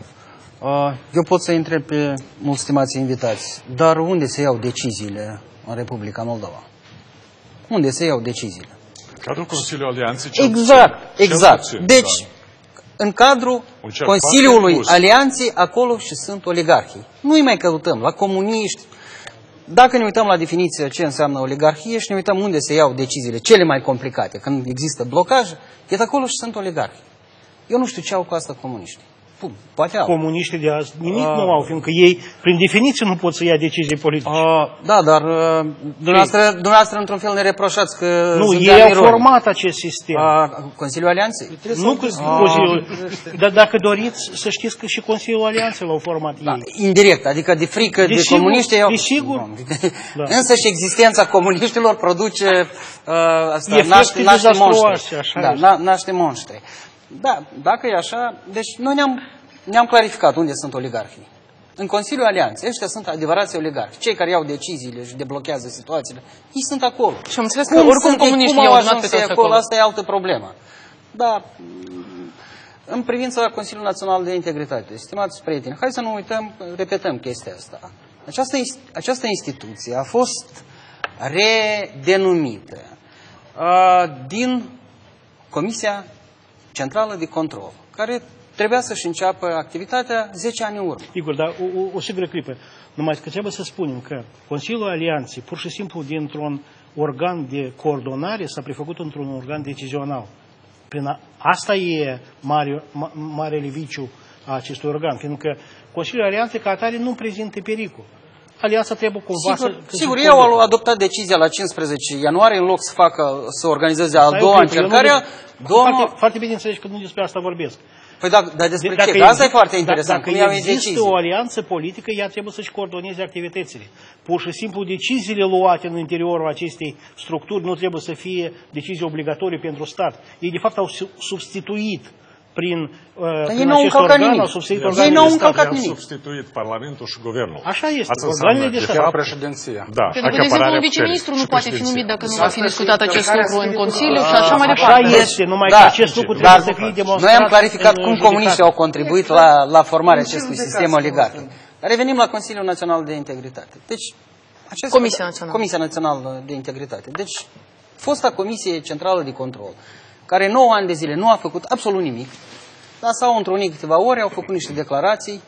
Eu pot să întreb pe mulți stimați invitați, dar unde se iau deciziile în Republica Moldova? Unde se iau deciziile? Cadrul Consiliului Alianței. Exact, exact. Deci, în cadrul Consiliului Alianței, acolo și sunt oligarhii. Nu-i mai căutăm la comuniști. Dacă ne uităm la definiția ce înseamnă oligarhie și ne uităm unde se iau deciziile cele mai complicate, când există blocaj, e acolo și sunt oligarhii. Eu nu știu ce au cu asta comuniștii. Poate au. Comuniștii de azi nimic uh, nu au, fiindcă ei, prin definiție, nu pot să ia decizii politice. Uh, da, dar uh, dumneavoastră, dumneavoastră, într-un fel, ne reproșați că nu, sunt ei au format acest sistem. Uh, Consiliul Alianței? Nu că uh, Consiliul, dar dacă doriți să știți că și Consiliul Alianței l-au format da, ei. Indirect, adică de frică de, de sigur, comuniști. Au... Desigur. Da. Însă și existența comuniștilor produce uh, asta, naște, naște monștri. Da, na, naște monștri. Da, dacă e așa, deci noi ne-am ne-am clarificat unde sunt oligarhii. În Consiliul Alianței, ăștia sunt adevărați oligarhi. Cei care iau deciziile și deblochează situațiile, ei sunt acolo. Și am înțeles că oricum comuniștii au ajuns pe acolo, asta e altă problemă. Da, în privința Consiliului Național de Integritate, stimați prieteni, hai să nu uităm, repetăm chestia asta. Această, această instituție a fost redenumită uh, din Comisia Centrală de Control, care trebuia să-și înceapă activitatea zece ani în urmă. Igor, dar o, o, o singură clipă. Numai că trebuie să spunem că Consiliul Alianței, pur și simplu dintr-un organ de coordonare, s-a prefăcut într-un organ decizional. Prin a, asta e mare, ma, marele viciu a acestui organ, fiindcă Consiliul Alianței ca atare nu prezintă pericol. Alianța trebuie cumva sigur, să... Sigur, ei au adoptat decizia la cincisprezece ianuarie, în loc să facă, să organizeze a doua încercare. Foarte, foarte bine înțelegi că nu despre asta vorbesc. Păi da, dar despre de, ce? Că asta e foarte interesant. Dacă cum există o alianță politică, ea trebuie să-și coordoneze activitățile. Pur și simplu, deciziile luate în interiorul acestei structuri nu trebuie să fie decizii obligatorii pentru stat. Ei, de fapt, au substituit prin, uh, prin acest organ, au substituit organele de stat. Au substituit Parlamentul și Guvernul. Așa este. Organele de stat. Președinția. Da, pentru că, de exemplu, un viceministru nu poate fi numit dacă nu va fi discutat acest lucru în Consiliu și așa mai departe. Așa este, numai că acest lucru trebuie să fie demonstrat. Noi am clarificat cum comuniștii au contribuit la, la formarea acestui sistem oligarhic. Revenim la Consiliul Național de Integritate. Deci, acest, Comisia Națională. Comisia Națională de Integritate. Deci, fosta Comisie Centrală de Control, care nouă ani de zile nu a făcut absolut nimic, dar s-au întrunit câteva ore, au făcut niște declarații.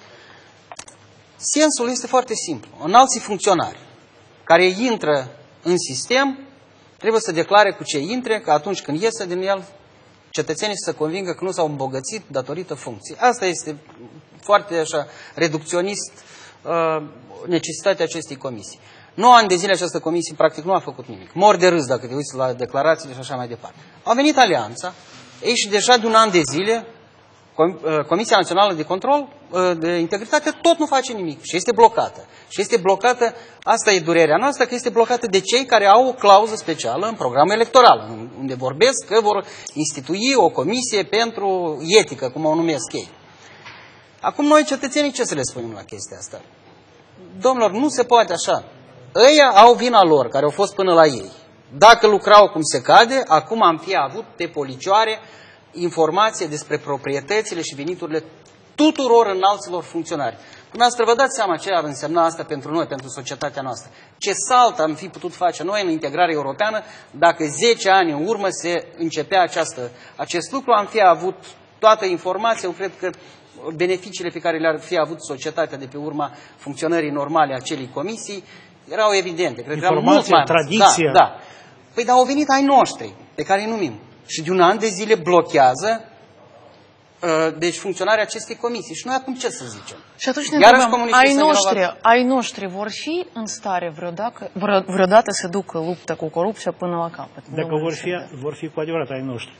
Sensul este foarte simplu. Înalții funcționari care intră în sistem trebuie să declare cu ce intre, că atunci când iese din el, cetățenii să se convingă că nu s-au îmbogățit datorită funcției. Asta este foarte așa reducționist uh, necesitatea acestei comisii. nouă ani de zile această comisie practic nu a făcut nimic. Mor de râs dacă te uiți la declarațiile și așa mai departe. A venit alianța, ei și deja de un an de zile Comisia Națională de Control de Integritate tot nu face nimic și este blocată. Și este blocată, asta e durerea noastră, că este blocată de cei care au o clauză specială în programul electoral, unde vorbesc că vor institui o comisie pentru etică, cum o numesc ei. Acum noi, cetățenii, ce să le spunem la chestia asta? Domnilor, nu se poate așa. Ăia au vina lor, care au fost până la ei. Dacă lucrau cum se cade, acum am fi avut pe policioare informație despre proprietățile și veniturile tuturor înalților funcționari. Dumneavoastră vă dați seama ce ar însemna asta pentru noi, pentru societatea noastră. Ce salt am fi putut face noi în integrarea europeană dacă zece ani în urmă se începea această, acest lucru, am fi avut toată informația, eu cred că beneficiile pe care le-ar fi avut societatea de pe urma funcționării normale a acelei comisii erau evidente. Cred informația, că tradiția. Da, da. Păi dar au venit ai noștri, pe care îi numim. Și de un an de zile blochează uh, deci funcționarea acestei comisii. Și noi acum ce să zicem? Și atunci ne întrebăm, ai noștri, ai noștri vor fi în stare vreodată, vreodată să ducă lupta cu corupția până la capăt? Dacă vor fi, vor fi cu adevărat ai noștri.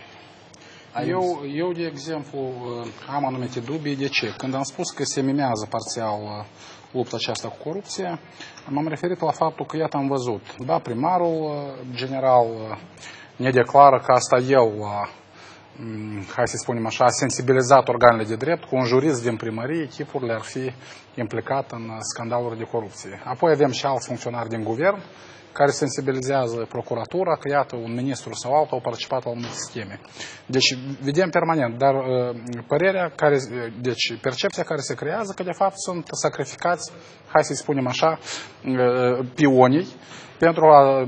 Eu, eu, de exemplu, am anumite dubii. De ce? Când am spus că se mimează parțial lupta aceasta cu corupție, m-am referit la faptul că, iată, am văzut, da, primarul general ne declară că asta el, hai să spunem așa, a sensibilizat organele de drept, cu un jurist din primărie, chipurile ar fi implicat în scandaluri de corupție. Apoi avem și alți funcționari din guvern care sensibilizează procuratura că, iată, un ministru sau altul au participat la multe scheme. Deci, vedem permanent, dar părerea, care, deci percepția care se creează că, de fapt, sunt sacrificați, hai să spunem așa, pionii pentru a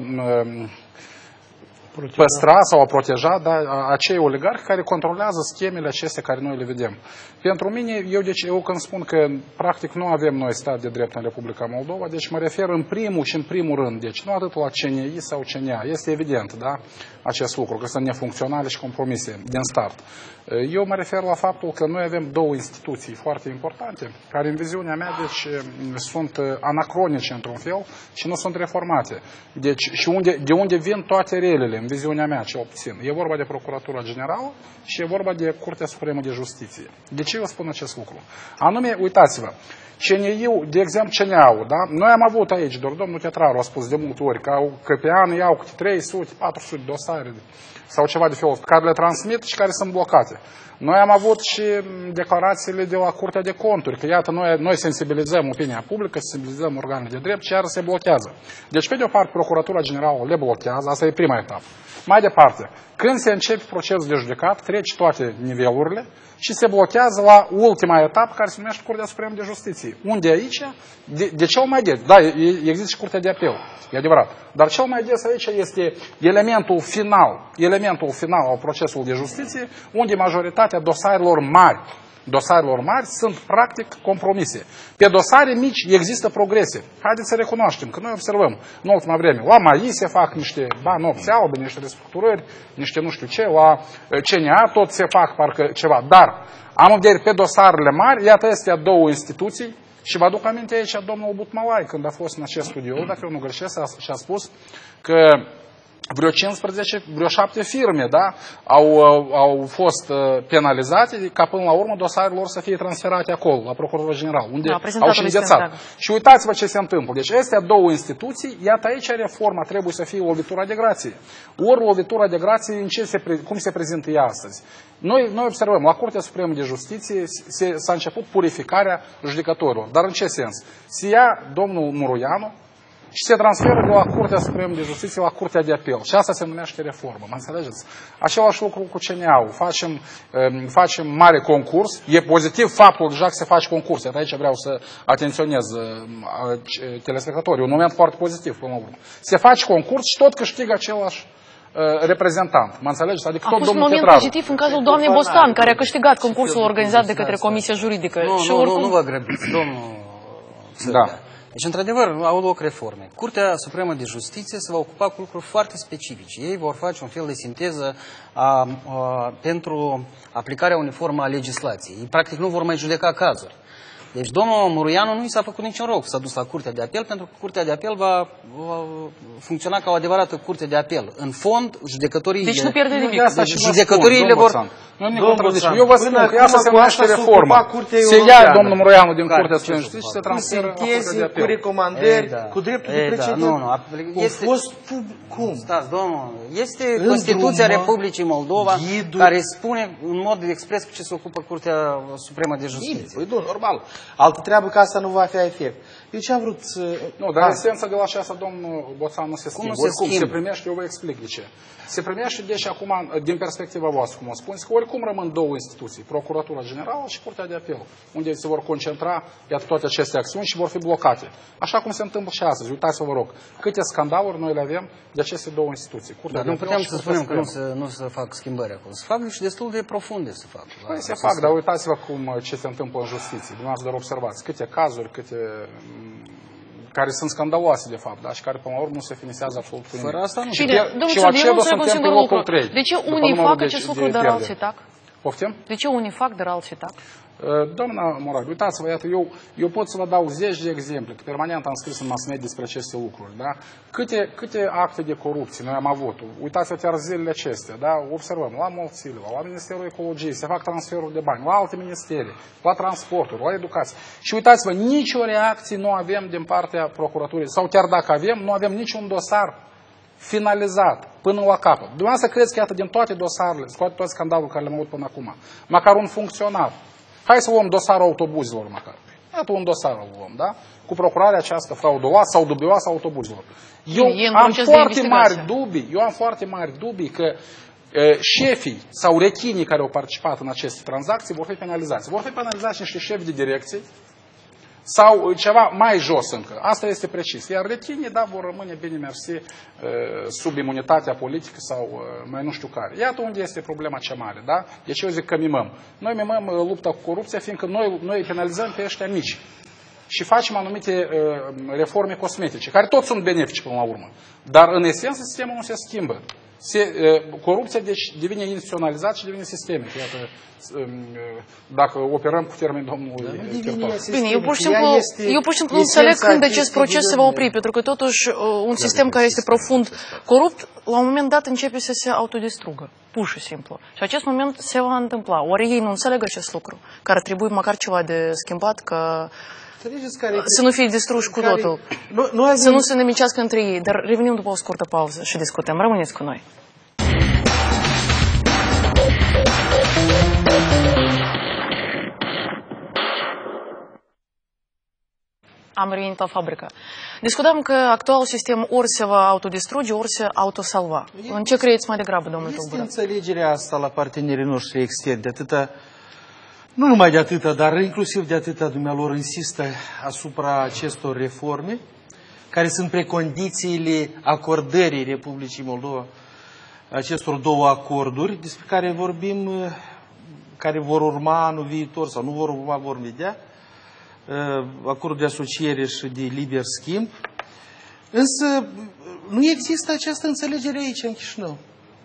păstra sau a proteja, da, acei oligarhi care controlează schemele acestea care noi le vedem. Pentru mine, eu, deci, eu când spun că practic nu avem noi stat de drept în Republica Moldova, deci mă refer în primul și în primul rând, deci nu atât la C N I sau C N A, este evident, da, acest lucru, că sunt nefuncționale și compromise din start. Eu mă refer la faptul că noi avem două instituții foarte importante, care în viziunea mea, deci, sunt anacronice într-un fel și nu sunt reformate. Deci, și unde, de unde vin toate relele, în viziunea mea, ce obțin. E vorba de Procuratura Generală și e vorba de Curtea Supremă de Justiție. De ce eu spun acest lucru? Anume, uitați-vă, C N I-ul, de exemplu C N A-ul, da? Noi am avut aici, doar domnul Tetraru a spus de multe ori, că, că pe an iau câte trei sute, patru sute de dosare sau ceva de felul, care le transmit și care sunt blocate. Noi am avut și declarațiile de la Curtea de Conturi, că iată, noi, noi sensibilizăm opinia publică, sensibilizăm organele de drept și iar se blochează. Deci, pe de o parte, Procuratura Generală le blochează, asta e prima etapă. Mai departe, când se începe procesul de judecat, trece toate nivelurile și se blochează la ultima etapă care se numește Curtea Supremă de Justiție. Unde aici, de, de cel mai des, da, există și Curtea de Apel, e adevărat, dar cel mai des aici este elementul final, elementul final al procesului de justiție, unde majoritatea dosarelor mari, dosarelor mari sunt practic compromise. Pe dosare mici există progrese. Haideți să recunoaștem că noi observăm în ultima vreme, la M A I se fac niște bani nopți albe, niște restructurări, niște nu știu ce, la C N A tot se fac parcă ceva. Dar am în vedere pe dosarele mari, iată astea două instituții și vă aduc aminte aici domnul Butmalai, când a fost în acest studio, dacă eu nu greșesc, și a spus că vreo cincisprezece, vreo șapte firme, da, au, au fost penalizate ca până la urmă dosarele lor să fie transferate acolo, la Procurorul General, unde da, au și îndețat. Și uitați-vă ce se întâmplă. Deci astea două instituții, iată aici reforma trebuie să fie lovitura de grație. Ori lovitura de grație, în ce se, cum se prezintă ea astăzi? Noi, noi observăm, la Curtea Supremă de Justiție s-a început purificarea judecătorilor. Dar în ce sens? Se ia domnul Muruianu și se transferă de la Curtea Supremă de Justiție la Curtea de Apel. Și asta se numește reformă, mă înțelegeți? Același lucru cu C N A-ul. Facem, facem mare concurs. E pozitiv faptul deja că se face concurs. Iar aici vreau să atenționez telespectatorii. Un moment foarte pozitiv până la urmă. Se face concurs și tot câștigă același reprezentant. Mă înțelegeți? Adică a tot fost un domnul moment Petraru. pozitiv în cazul doamnei Bostan, care a câștigat concursul organizat de către Comisia Juridică. Nu, și nu, oricum... nu, nu vă grăbiți, domnul Da. Deci, într-adevăr, au loc reforme. Curtea Supremă de Justiție se va ocupa cu lucruri foarte specifice. Ei vor face un fel de sinteză a, a, pentru aplicarea uniformă a legislației. Ei, practic, nu vor mai judeca cazuri. Deci, domnul Muruianu nu i s-a făcut niciun rog s-a dus la Curtea de Apel, pentru că Curtea de Apel va, va funcționa ca o adevărată Curte de Apel. În fond, judecătorii... Deci nu pierde nimic. Deci judecătorii le vor... Eu vă spun că asta se numește reforma. Se ia domnul Muruianu din Curtea Supremă de Justiție și se transferă la Curtea de Apel. Cu recomandări, cu dreptul de precedent. Nu, nu. Este... Cum? Stați, domnul. Este Constituția Republicii Moldova care spune în mod expres ce se ocupă Curtea Supremă de Justiție. Păi, nu, normal. Altă treabă că asta nu va fi efect. Eu ce am vrut să... Nu, dar esența de la aceasta, domnul Boțan, nu se schimbă. Oricum, se primește, eu vă explic de ce. Se primește, deci, acum, din perspectiva voastră, cum o spuneți, că oricum rămân două instituții, Procuratura Generală și Curtea de Apel, unde se vor concentra, iată, toate aceste acțiuni și vor fi blocate. Așa cum se întâmplă și astăzi. Uitați-vă, vă rog, câte scandaluri noi le avem de aceste două instituții. Curtea dar nu putem să spunem că nu se, nu se fac schimbări acolo. Se fac și destul de profunde să fac. Păi se fac, dar uitați-vă cum, ce se întâmplă în justiție. Dumneavoastră doar observați câte cazuri, câte... care sunt scandaloase, de fapt, da? Și care, până la urmă, nu se finisează absolut cu nimic. Fără asta nu. Și, de, și la C E D O suntem pe locul trei. De ce unii fac acest lucru, dar alții tac? Poftim? De ce unii fac, dar alții tac? Doamna Morav, uitați-vă, iată, eu, eu pot să vă dau zeci de exemple, că permanent am scris în mass media despre aceste lucruri, da? Câte, câte acte de corupție noi am avut? Uitați-vă chiar zilele acestea, da? Observăm, la Molțileva, la Ministerul Ecologiei, se fac transferuri de bani, la alte ministere, la transporturi, la educație. Și uitați-vă, nicio reacție nu avem din partea procuraturii, sau chiar dacă avem, nu avem niciun dosar finalizat până la capăt. Dumneavoastră credeți că, iată, din toate dosarele, toate, toate scandalurile care le-am avut până acum, măcar un funcționar. Hai să luăm dosarul autobuzelor măcar. Iată un dosar îl luăm, da? Cu procurarea aceasta frauduloasă sau dubioasă autobuzelor. Eu am foarte mari dubii, eu am foarte mari dubii că e, șefii sau rechinii care au participat în aceste tranzacții vor fi penalizați. Vor fi penalizați niște șefi de direcție sau ceva mai jos încă. Asta este precis. Iar retinii, da, vor rămâne, bine mersi, sub imunitatea politică sau mai nu știu care. Iată unde este problema cea mare, da? Deci eu zic că mimăm. Noi mimăm lupta cu corupția, fiindcă noi, noi penalizăm pe ăștia mici. Și facem anumite uh, reforme cosmetice, care tot sunt benefice până la urmă. Dar în esență sistemul nu se schimbă. Se, uh, corupția deci devine instituționalizată și devine sistemic. Iată, uh, dacă operăm cu termenul domnului Chertoc. Bine, eu pur și simplu, eu pur și simplu nu înțeleg când acest proces se va opri, pentru că totuși uh, un sistem care este profund corupt, la un moment dat începe să se autodistrugă. Pur și simplu. Și acest moment se va întâmpla. Ori ei nu înțeleg acest lucru, că ar trebui măcar ceva de schimbat, că care, să nu fie distruși cu care, totul, nu, nu avem... să nu se nemicească între ei. Dar revenim după o scurtă pauză și discutăm. Rămâneți cu noi. Am revenit la fabrică. Discutăm că actualul sistem ori se va autodistruge, ori se autosalva. În ce credeți mai degrabă, domnule Tulbura? Este înțelegerea asta la partenerii noștri externi, de atâta, nu numai de atâta, dar inclusiv de atâta dumnealor insistă asupra acestor reforme, care sunt precondițiile acordării Republicii Moldova acestor două acorduri despre care vorbim, care vor urma anul viitor sau nu vor urma, vor vedea, acordul de asociere și de liber schimb. Însă nu există această înțelegere aici, în Chișinău.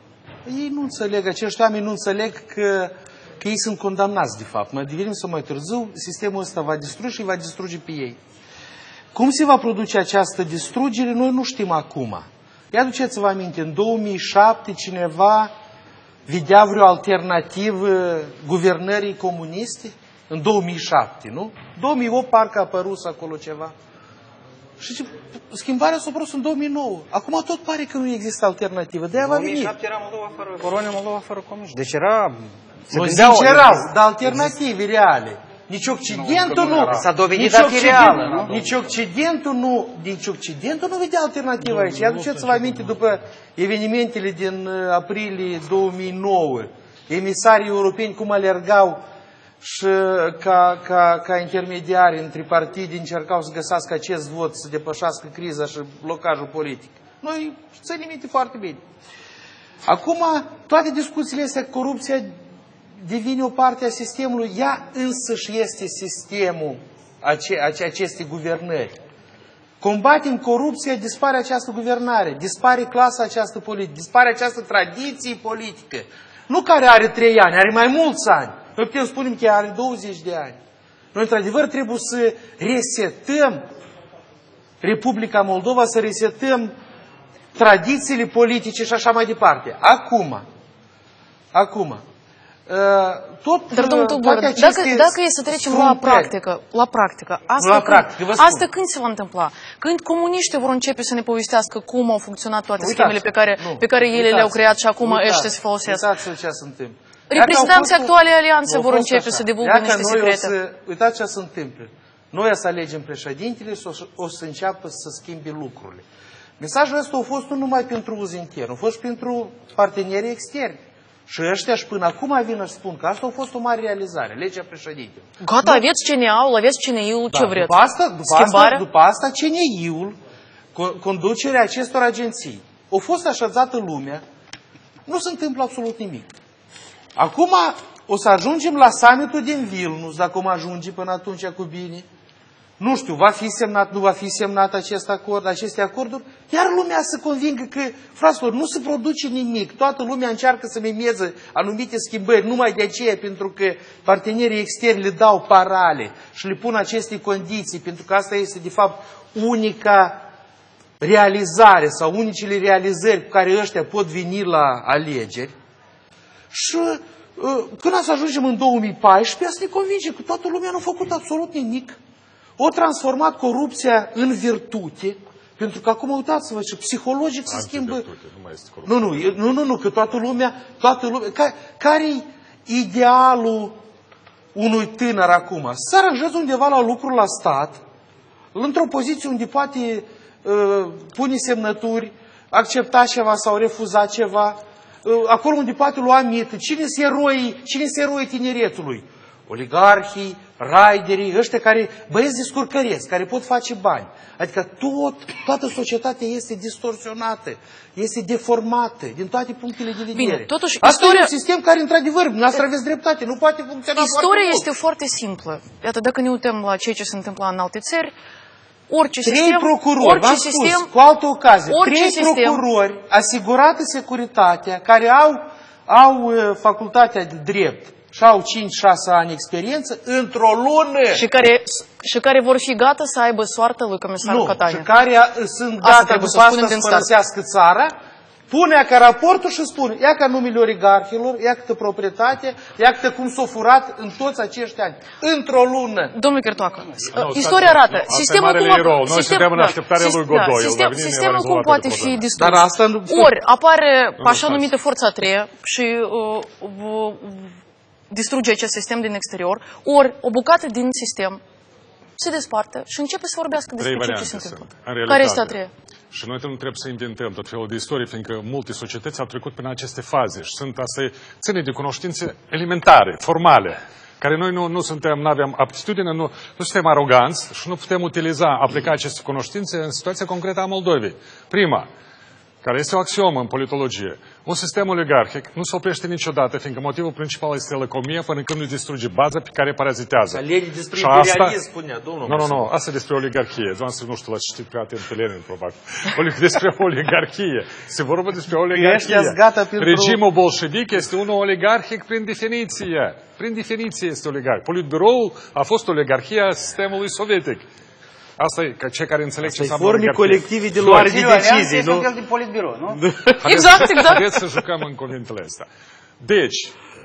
Ei nu înțeleg, acești oameni nu înțeleg că, că ei sunt condamnați, de fapt. Mai devreme sau mai târziu, sistemul ăsta va distruge și va distruge pe ei. Cum se va produce această distrugere, noi nu știm acum. Ia aduceți-vă aminte, în două mii șapte cineva vedea vreo alternativă guvernării comuniste? În două mii șapte, nu? două mii opt parcă a apărut acolo ceva. Și schimbarea s-a produs în două mii nouă. Acum tot pare că nu există alternativă. De-aia va veni. două mii șapte era Moldova fără colonie, Moldova fără comuniști. Deci era... Nu erau, dar alternative reale. Nici Occidentul nu. S-a dovedit a fi reală. Nici Occidentul nu. Nici Occidentul nu vedea alternativă aici. Aduceți-vă aminte după evenimentele din aprilie două mii nouă. Emisarii europeni cum alergau și ca, ca, ca intermediari între partide încercau să găsească acest vot, să depășească criza și blocajul politic. Noi ținem minte foarte bine. Acum, toate discuțiile astea, corupția devine o parte a sistemului. Ea însăși este sistemul ace, ace, acestei guvernări. Combatem corupția, dispare această guvernare, dispare clasa această politică, dispare această tradiție politică. Nu care are trei ani, are mai mulți ani. Noi putem spune că are douăzeci de ani. Noi, într-adevăr, trebuie să resetăm Republica Moldova, să resetăm tradițiile politice și așa mai departe. Acum, acum, tot, Dar, domnul Tulbura, dacă, dacă e să trecem la practică, la practică, asta, la când, practică asta când se va întâmpla? Când comuniștii vor începe să ne povestească cum au funcționat toate uitați, schemele pe care, nu, pe care ele uitați, le-au creat și acum uitați, ăștia se folosesc? Uitați-vă ce se întâmplă. Reprezentanții actuale alianțe vor începe așa, să divulgă niște secrete. O să, uitați ce se întâmplă. Noi o să alegem președintele și o să, o să înceapă să schimbe lucrurile. Mesajul ăsta a fost nu numai pentru uz intern, a fost și pentru partenerii externi. Și ăștia și până acum vin și spun că asta a fost o mare realizare, legea președintelui. Gata, aveți C N A-ul, aveți C N I-ul, ce da, vreți? După asta, după asta, după asta C N I-ul, conducerea acestor agenții, a fost așezată lumea, nu se întâmplă absolut nimic. Acum o să ajungem la summitul din Vilnius, dacă om ajunge până atunci cu bine. Nu știu, va fi semnat, nu va fi semnat acest acord, aceste acorduri, iar lumea să convingă că, fraților, nu se produce nimic. Toată lumea încearcă să mimeze anumite schimbări, numai de aceea, pentru că partenerii externi le dau parale și le pun aceste condiții, pentru că asta este, de fapt, unica realizare sau unicele realizări cu care ăștia pot veni la alegeri. Și când să ajungem în două mii paisprezece, să ne convinge că toată lumea nu a făcut absolut nimic. O transformat corupția în virtute, pentru că acum uitați-vă și psihologic se schimbă. Nu, nu, nu, nu, nu, că toată lumea, toată lumea, ca, care-i idealul unui tânăr acum? Să aranjeze undeva la lucru la stat, într-o poziție unde poate uh, pune semnături, accepta ceva sau refuza ceva, uh, acolo unde poate lua mită. Cine-s eroii, cine-s eroii tineretului? Oligarhii, raiderii, ăștia care, băieți descurcăresc, care pot face bani. Adică tot, toată societatea este distorsionată, este deformată din toate punctele de vedere. Bine, totuși, asta istoria... e un sistem care, într-adevăr, noastră aveți dreptate, nu poate funcționa. Istoria este foarte simplă. Iată, dacă ne uităm la ceea ce se întâmplă în alte țări, orice trei sistem... procurori, v-am spus, cu altă ocazie, trei sistem, procurori, asigurată securitatea, care au, au facultatea de drept, și au cinci șase ani experiență, într-o lună. Și care, și care vor fi gata să aibă soarta lui comisarul Catania. Și care sunt gata după asta să părăsească țara, pune ca raportul și spune, ia ca numele oligarhilor, ia câtă proprietate, ia câtă cum s-o furat în toți acești ani. Într-o lună. Domnule Chertoacă, istoria arată. Sistemul cum, Noi suntem în așteptarea lui Godoy. Sistemul cum poate fi distrus? Dar asta nu... Ori apare așa numită forța a treia și distruge acest sistem din exterior, ori o bucată din sistem se desparte și începe să vorbească despre Trei ceea ce variante se întâmplă. sunt, în realitate. Care este a treia? Și noi nu trebuie să inventăm tot felul de istorie, fiindcă multe societăți au trecut prin aceste faze și sunt asta ține de cunoștințe elementare, formale, care noi nu, nu suntem, nu avem aptitudine, nu, nu suntem aroganți și nu putem utiliza, aplica aceste cunoștințe în situația concretă a Moldovei. Prima, care este o axiomă în politologie. Un sistem oligarhic nu se oprește niciodată, fiindcă motivul principal este lăcomia până când nu distruge baza pe care parazitează. Lenin despre și asta... imperialism spunea, domnul. Nu, nu, nu, asta despre oligarhie. Doamne, nu știu, l-ați citit prea atent pe Lenin, probabil. Despre oligarhie. Se vorbește despre oligarhie. Regimul bolșevic este unul oligarhic prin definiție. Prin definiție este oligarhic. Politbiroul a fost oligarhia sistemului sovietic. Asta e, că cei care înțeleg ce înseamnă forme colective de luare de decizii, Este un fel de politbiro, nu? Exact, exact. Haideți să jucăm în cuvintele astea. Deci,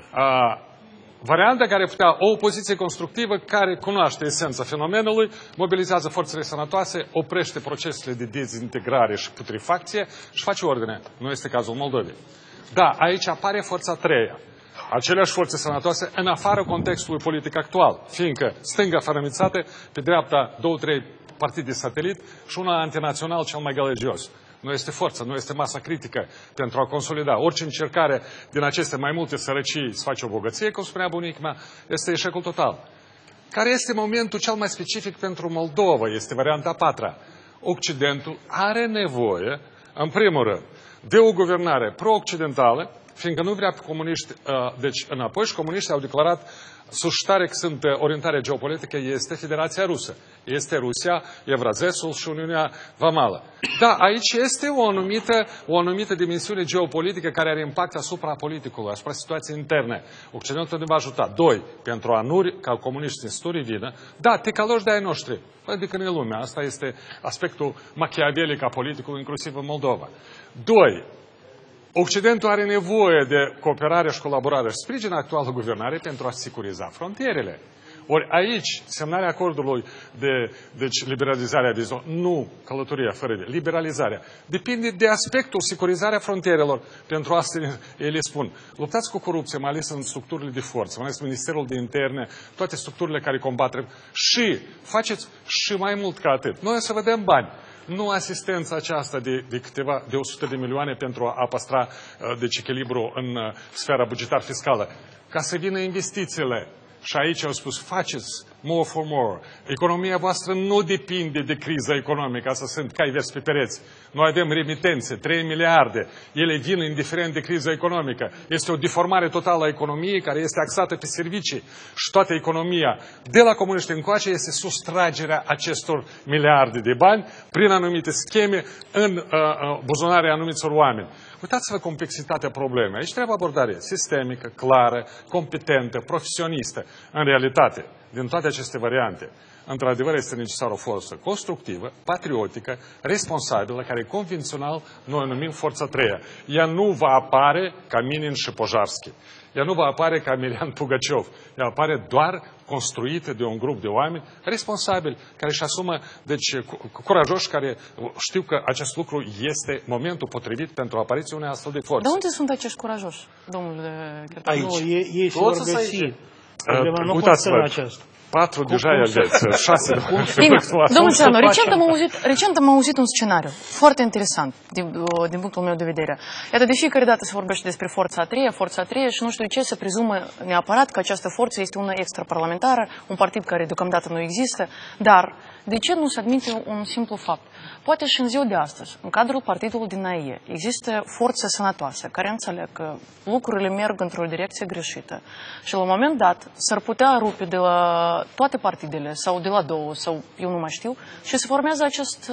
a, varianta care putea, o opoziție constructivă care cunoaște esența fenomenului, mobilizează forțele sănătoase, oprește procesele de dezintegrare și putrefacție și face ordine. Nu este cazul Moldovei. Da, aici apare forța a treia. Aceleași forțe sănătoase în afară contextului politic actual, fiindcă stânga fărămițată, pe dreapta două, trei partide satelit și una antinațional cel mai gălăgios. Nu este forță, nu este masa critică pentru a consolida. Orice încercare din aceste mai multe sărăcii să face o bogăție, cum spunea bunica mea, este eșecul total. Care este momentul cel mai specific pentru Moldova? Este varianta a patra. Occidentul are nevoie, în primul rând, de o guvernare pro-occidentală, fiindcă nu vrea pe comuniști, deci înapoi, și comuniștii au declarat suscitare că sunt orientarea geopolitică este Federația Rusă. Este Rusia, Evrazesul și Uniunea Vamală. Da, aici este o anumită, o anumită dimensiune geopolitică care are impact asupra politicului, asupra situației interne. Occidentul ne va ajuta. Doi, pentru a nu ca comuniștii să nu revină, da, ticăloși de ai noștri. Adică în lumea. Asta este aspectul machiavelic a politicului, inclusiv în Moldova. Doi, Occidentul are nevoie de cooperare și colaborare și sprijin actuală guvernare pentru a securiza frontierele. Ori aici, semnarea acordului de deci, liberalizarea vizelor, nu călătoria fără de liberalizarea, depinde de aspectul securizarea frontierelor. Pentru asta ele spun, luptați cu corupție, mai ales în structurile de forță, mai ales Ministerul de Interne, toate structurile care combat și faceți și mai mult ca atât. Noi o să vedem bani. Nu asistența aceasta de, de câteva, de o sută de milioane pentru a păstra deci, echilibru în uh, sfera bugetar-fiscală. Ca să vină investițiile. Și aici au spus, faceți more for more. Economia voastră nu depinde de criza economică. Asta sunt cai verzi pe pereți. Noi avem remitențe, trei miliarde. Ele vin indiferent de criza economică. Este o deformare totală a economiei care este axată pe servicii. Și toată economia de la comuniști încoace este sustragerea acestor miliarde de bani prin anumite scheme în uh, uh, buzunarea anumitor oameni. Uitați-vă complexitatea problemei. Aici trebuie abordare sistemică, clară, competentă, profesionistă. În realitate, din toate aceste variante, într-adevăr este necesară o forță constructivă, patriotică, responsabilă, care convențional noi o numim forța treia. Ea nu va apare ca Minin și Pojarski. Ea nu va apare ca Emilian Pugaciov. Ea apare doar construită de un grup de oameni responsabili, care își asumă, deci curajoși, care știu că acest lucru este momentul potrivit pentru apariția unei astfel de forțe. De unde sunt acești curajoși, domnule Chertac? Aici. Nu, ei, ei se vor găsi. Problema nu poate să aceasta. Patru deja i-a aveți, șase. Bine, domnul Țăranu, recent am auzit, recent am auzit un scenariu foarte interesant din, din punctul meu de vedere. Iată, de fiecare dată se vorbește despre forța a treia, forța a treia și nu știu de ce se prezumă neapărat că această forță este una extraparlamentară, un partid care deocamdată nu există, dar de ce nu se admite un simplu fapt? Poate și în ziua de astăzi, în cadrul partidului din A I E, există forțe sănătoase care înțeleg că lucrurile merg într-o direcție greșită și la un moment dat s-ar putea rupe de la toate partidele sau de la două sau eu nu mai știu și se formează acest...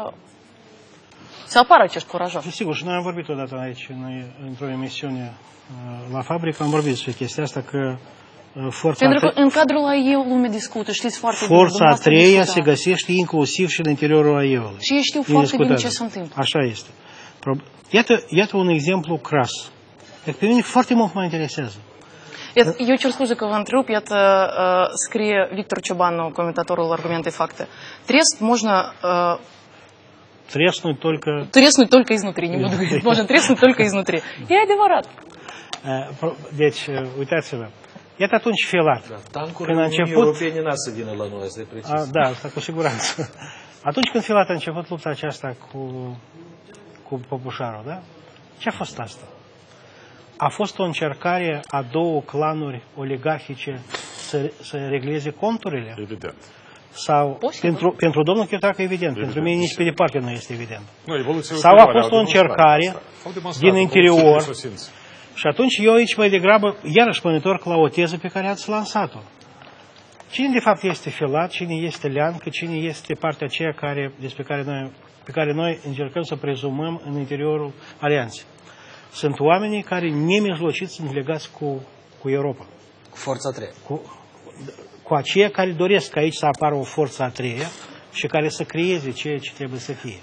să apară acești curajoși. Sigur, și noi am vorbit odată aici, într-o emisiune la fabrică, am vorbit despre chestia asta că forța Pentru că în cadrul A I E lumea discută, știți foarte bine. Forța a treia se găsește inclusiv și în interiorul A I E-ului. Și ei știu foarte bine ce se întâmplă. Așa este. Iată, iată un exemplu cras. Pe mine foarte mult mă interesează. Eu cer scuze că vă întrerup, iată, scrie Victor Ciobanu, comentatorul Argumente Факты. Трест можно... Треснуть только... Треснуть только изнутри, не буду говорить. Можно треснуть только изнутри. E adevărat. Deci, uitați-vă, Iată atunci Filat. Da, tancurile Uniunii început... Europene n-a să vină la noi, asta e precis. A, da, asta cu siguranță. Atunci când Filat a început lupta aceasta cu, cu Păpușarul, da? Ce a fost asta? A fost o încercare a două clanuri oligarhice să, să regleze conturile? Evident. Sau, pentru, pentru domnul Chirtacă, evident, evident, pentru mine nici pe departe nu este evident. Nu, sau a fost o încercare din interior. Și atunci eu aici mai degrabă, iarăși mă întorc la o teză pe care ați lansat-o. Cine de fapt este Filat, cine este Leancă, cine este partea aceea care, despre care noi, pe care noi încercăm să prezumăm în interiorul alianței? Sunt oamenii care nemijlocit sunt legați cu, cu Europa. Cu forța a treia. Cu, cu aceia care doresc aici să apară o forță a treia și care să creeze ceea ce trebuie să fie.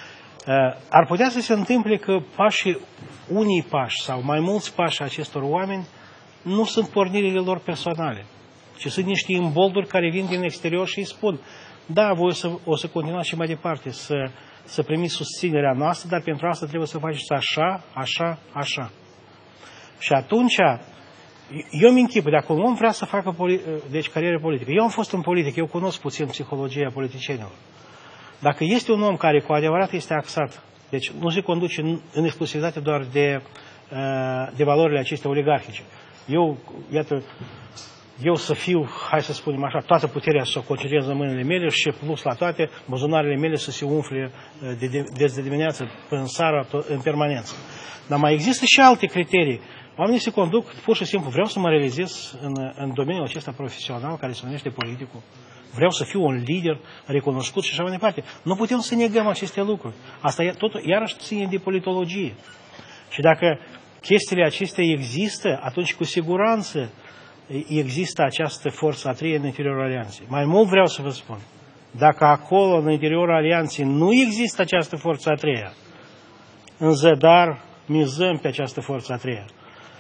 Ar putea să se întâmple că pașii, unii pași sau mai mulți pași acestor oameni nu sunt pornirile lor personale, ci sunt niște imbolduri care vin din exterior și îi spun: da, voi o să, o să continuați și mai departe să, să primiți susținerea noastră, dar pentru asta trebuie să faceți așa, așa, așa. Și atunci, eu mi închipă, dacă un om vrea să facă deci, carieră politică, eu am fost în politică, eu cunosc puțin psihologia politicienilor. Dacă este un om care cu adevărat este axat, deci nu se conduce în, în exclusivitate doar de, de valorile acestea oligarhice. Eu, iată, eu să fiu, hai să spunem așa, toată puterea să o concentrez în mâinile mele și plus la toate, buzunarele mele să se umfle de, de, de, de dimineață până în seara în permanență. Dar mai există și alte criterii. Oamenii se conduc, pur și simplu, vreau să mă realizez în, în domeniul acesta profesional care se numește politicul. Vreau să fiu un lider recunoscut și așa mai departe. Nu putem să negăm aceste lucruri. Asta e, tot, iarăși ține de politologie. Și dacă chestiile acestea există, atunci cu siguranță există această forță a treia în interiorul alianței. Mai mult vreau să vă spun, dacă acolo, în interiorul alianței, nu există această forță a treia, în zadar mizăm pe această forță a treia.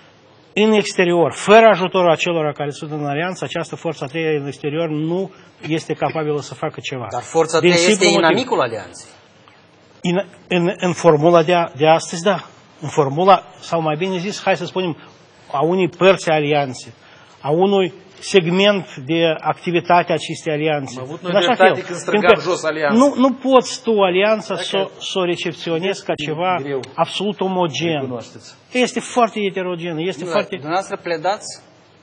În exterior, fără ajutorul acelora care sunt în alianță, această forță a treia în exterior nu este capabilă să facă ceva. Dar forța a treia este inamicul alianței. În, în, în formula de, a, de astăzi, da. În formula, sau mai bine zis, hai să spunem, a unei părți a alianței, a unui segment de activitate a acestei alianțe. Am avut noi dreptate când străgam jos alianța. Nu, nu poți tu alianța să o recepționezi ca ceva greu, absolut omogen. Este foarte heterogen. Este nu, foarte... Dumneavoastră pledați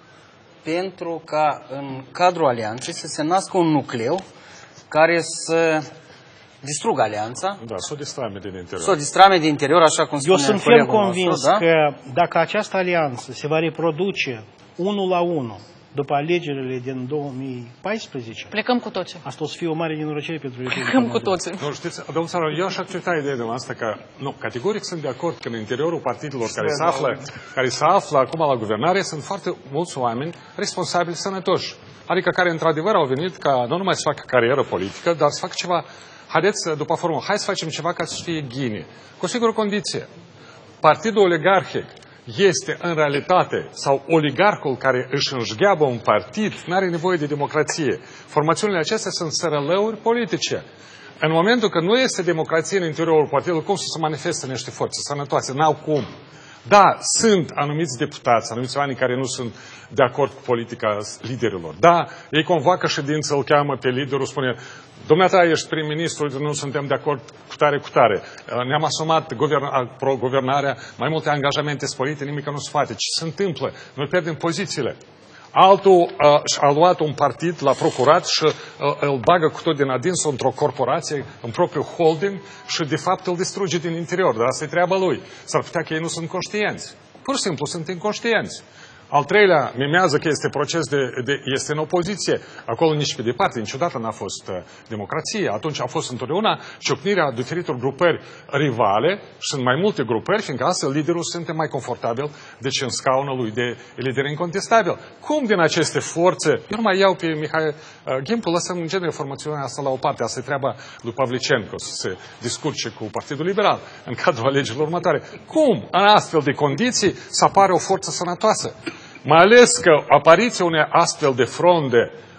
pentru ca în cadrul alianței să se nască un nucleu care să distrugă alianța. Da, să o distrame din interior. Să o distrame din interior, așa cum spune. Eu sunt ferm convins nostru, da? că dacă această alianță se va reproduce unul la unul după alegerile din două mii paisprezece... Plecăm cu toții. Asta o să fie o mare nenorocire pentru Republica Plecăm cu toții. Nu, știți, domnul Țaru, eu aș accepta ideea de asta că, nu, categoric sunt de acord că în interiorul partidelor care se află, care se află acum la guvernare sunt foarte mulți oameni responsabili sănătoși. Adică care într-adevăr au venit ca nu numai să facă carieră politică, dar să facă ceva, haideți, după formă, hai să facem ceva ca să fie ghine. Cu sigură condiție. Partidul oligarhic este în realitate, sau oligarhul care își înșgheabă un partid, nu are nevoie de democrație. Formațiunile acestea sunt sărălăuri politice. În momentul când nu este democrație în interiorul partidului, cum să se manifeste niște forțe sănătoase? N-au cum. Da, sunt anumiți deputați, anumiți oameni care nu sunt de acord cu politica liderilor. Da, ei convoacă ședință, îl cheamă pe liderul, spune: dumneata, ești prim-ministru, nu suntem de acord cu tare, cu tare. Ne-am asumat pro-guvernarea, mai multe angajamente sporite, nimic nu se face. Ce se întâmplă? Noi pierdem pozițiile. Altul uh, a luat un partid, l-a procurat și uh, îl bagă cu tot din adins într-o corporație, în propriul holding și de fapt îl distruge din interior. Dar asta e treaba lui. S-ar putea că ei nu sunt conștienți. Pur și simplu sunt inconștienți. Al treilea mimează că este proces de, de este în opoziție. Acolo nici pe departe, niciodată n-a fost uh, democrație. Atunci a fost întotdeauna ciocnirea diferitor grupări rivale și sunt mai multe grupări, fiindcă astfel liderul se simte mai confortabil, deci în scaunul lui de lider incontestabil. Cum din aceste forțe, eu nu mai iau pe Mihai uh, Ghimpul, lăsăm în genere formațiunea asta la o parte, asta e treaba lui Pavlicenco, să se discurce cu Partidul Liberal în cadrul alegerilor următoare. Cum în astfel de condiții să apare o forță sănătoasă? Mai ales că apariția unei astfel de fronde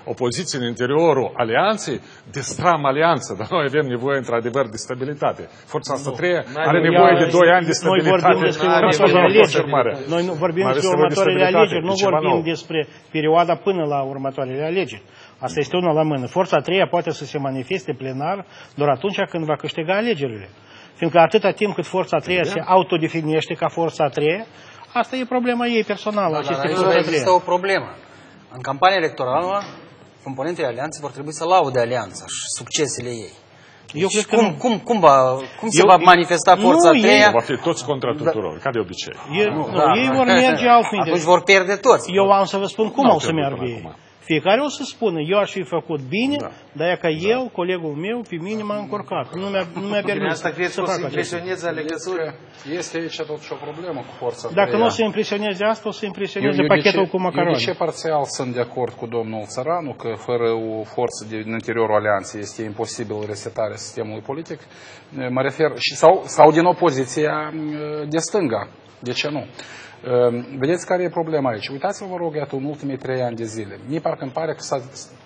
opoziție în interiorul alianței, destram alianța. Dar noi avem nevoie, într-adevăr, de stabilitate. Forța asta treia are nevoie de doi ani de stabilitate. Noi vorbim despre următoarele alegeri. Noi nu vorbim despre următoarele alegeri, nu vorbim despre perioada până la următoarele alegeri. Asta este una la mână. Forța a treia poate să se manifeste plenar doar atunci când va câștiga alegerile. Fiindcă atâta timp cât forța a treia se autodefinește ca forța a treia, asta e problema ei personală. Da, dar aici există o problemă. În campania electorală, componentele alianței vor trebui să laude alianța și succesele ei. Eu cred că cum, cum, cum, va, cum se eu, va manifesta forța a treia? Va fi toți contra tuturor, ca de obicei. Eu, nu, nu, da. Ei vor merge altminte. Atunci vor pierde toți. Eu am să vă spun cum au să meargă ei. Fiecare o să spună, eu aș fi făcut bine, da. Dar e ca da. Eu, colegul meu, pe mine m-a încurcat. Nu mi-a, nu mi-a permis asta cred să fac impresioneze alegători. Este aici totuși o problemă cu forța. Dacă nu o să impresioneze asta, o să impresioneze eu, eu pachetul ce, cu macaroni. Eu de ce parțial sunt de acord cu domnul Țăranu că fără o forță din interiorul alianței este imposibil resetarea sistemului politic, mă refer, și, sau, sau din opoziția de stânga. De ce nu? Vedeți care e problema aici? Uitați-vă, vă rog, iată, în ultimii trei ani de zile. Mie parcă îmi pare că s-a,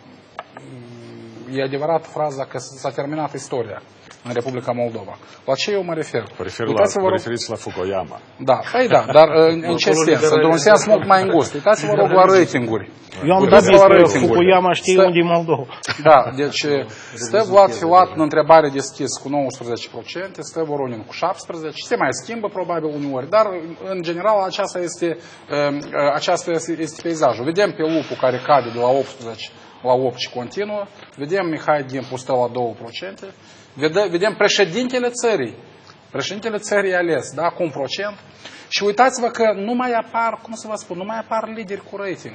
e adevărat fraza că s-a terminat istoria în Republica Moldova. La ce eu mă refer? Vă referiți la, referiți la Fukuyama. Da, păi da, dar în, în ce sens? Într-un sens mult mai îngust. Uitați-vă, rog, la ratinguri. Eu am dat că Fukuyama știe stă, unde e Moldova. Da, deci stă Vlad Filat în întrebare deschis cu nouăsprezece la sută, stă Voronin cu șaptesprezece la sută, se mai schimbă probabil uneori, dar în general aceasta este, aceasta este peisajul. Vedem pe Lupu care cade de la optsprezece la opt și continuă, vedem Mihai Dimpu stă la doi la sută, vedem președintele țării, președintele țării ales, da, cu un procent, și uitați-vă că nu mai apar, cum să vă spun, nu mai apar lideri cu rating.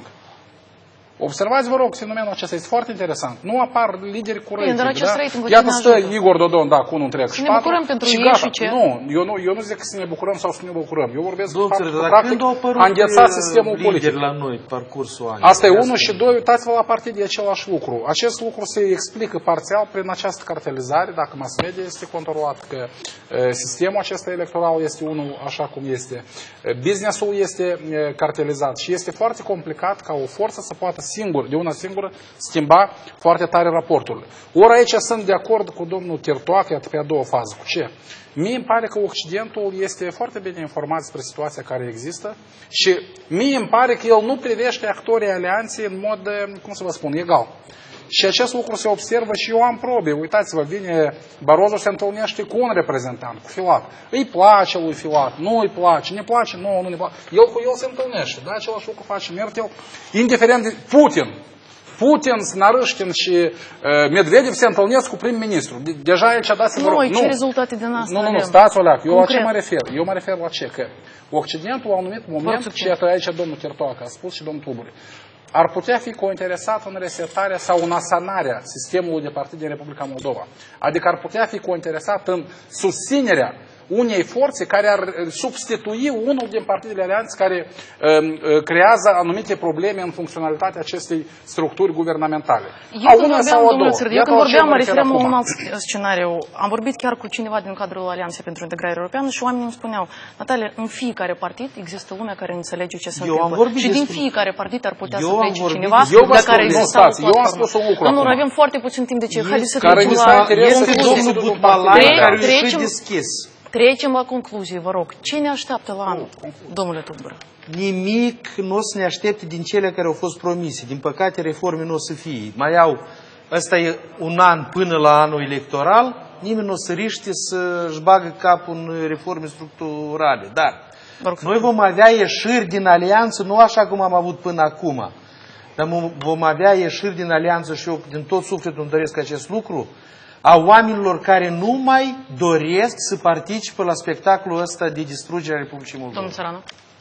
Observați, vă rog, fenomenul acesta este foarte interesant. Nu apar lideri cu rating, da? Iată stă Igor Dodon, da, cu unul întreg și patru. Și gata. Nu, eu nu, eu nu zic că să ne bucurăm sau să ne bucurăm. Eu vorbesc de faptul că, practic, a înghețat sistemul politic. La noi, parcursul anului. Asta e unul și doi, uitați-vă la partid, e același lucru. Acest lucru se explică parțial prin această cartelizare, dacă mass media este controlat, că e, sistemul acesta electoral este unul așa cum este. Business-ul este e, cartelizat și este foarte complicat ca o forță să poată singur, de una singură, schimba foarte tare raportul. Ori aici sunt de acord cu domnul Tirtoac, iată pe a doua fază. Cu ce? Mie îmi pare că Occidentul este foarte bine informat despre situația care există și mie îmi pare că el nu privește actorii alianței în mod, cum să vă spun, egal. Și acest lucru se observă și eu am probe. Uitați-vă, vine Barroso, se întâlnește cu un reprezentant, cu Filat. Îi place lui Filat, nu îi place, ne place, nu, nu ne place. El cu el se întâlnește, da, același lucru face Merkel, indiferent de Putin. Putin, Snarâștin și uh, Medvedev se întâlnesc cu prim-ministru. De deja aici dați vă rog. Nu, ce rezultate din asta Nu, nu, nu, stați o leac. Eu la ce mă refer? Eu mă refer la ce? Că Occidentul la un anumit moment, și iată aici domnul Tirtoac a spus și domnul Tuburi, ar putea fi cointeresat în resetarea sau în asanarea sistemului de partid din Republica Moldova. Adică ar putea fi cointeresat în susținerea unei forțe care ar substitui unul din partidele alianțe care um, creează anumite probleme în funcționalitatea acestei structuri guvernamentale. Eu când vorbeam, domnule Sârdu, eu când vorbeam, mă referam la un alt scenariu. Am vorbit chiar cu cineva din cadrul Alianței pentru Integrare Europeană și oamenii îmi spuneau, Natalia, în fiecare partid există lumea care înțelege ce se întâmplă. Și din fiecare partid ar putea să plece cineva de care există o platformă. Eu am spus un lucru. Domnul, avem foarte puțin timp, de ce haideți să trecem la... Domnul Butbalan, care își deschis. Trecem la concluzie, vă rog. Ce ne așteaptă la anul, domnule Tudoră? Nimic nu o să ne aștepte din cele care au fost promise. Din păcate, reforme nu o să fie. Mai au, ăsta e un an până la anul electoral, nimeni nu o să riște să-și bagă capul în reforme structurale. Dar noi vom avea ieșiri din alianță, nu așa cum am avut până acum, dar vom avea ieșiri din alianță și eu din tot sufletul îmi doresc acest lucru, a oamenilor care nu mai doresc să participe la spectacolul ăsta de distrugere a Republicii Moldova. Domnul Țăranu.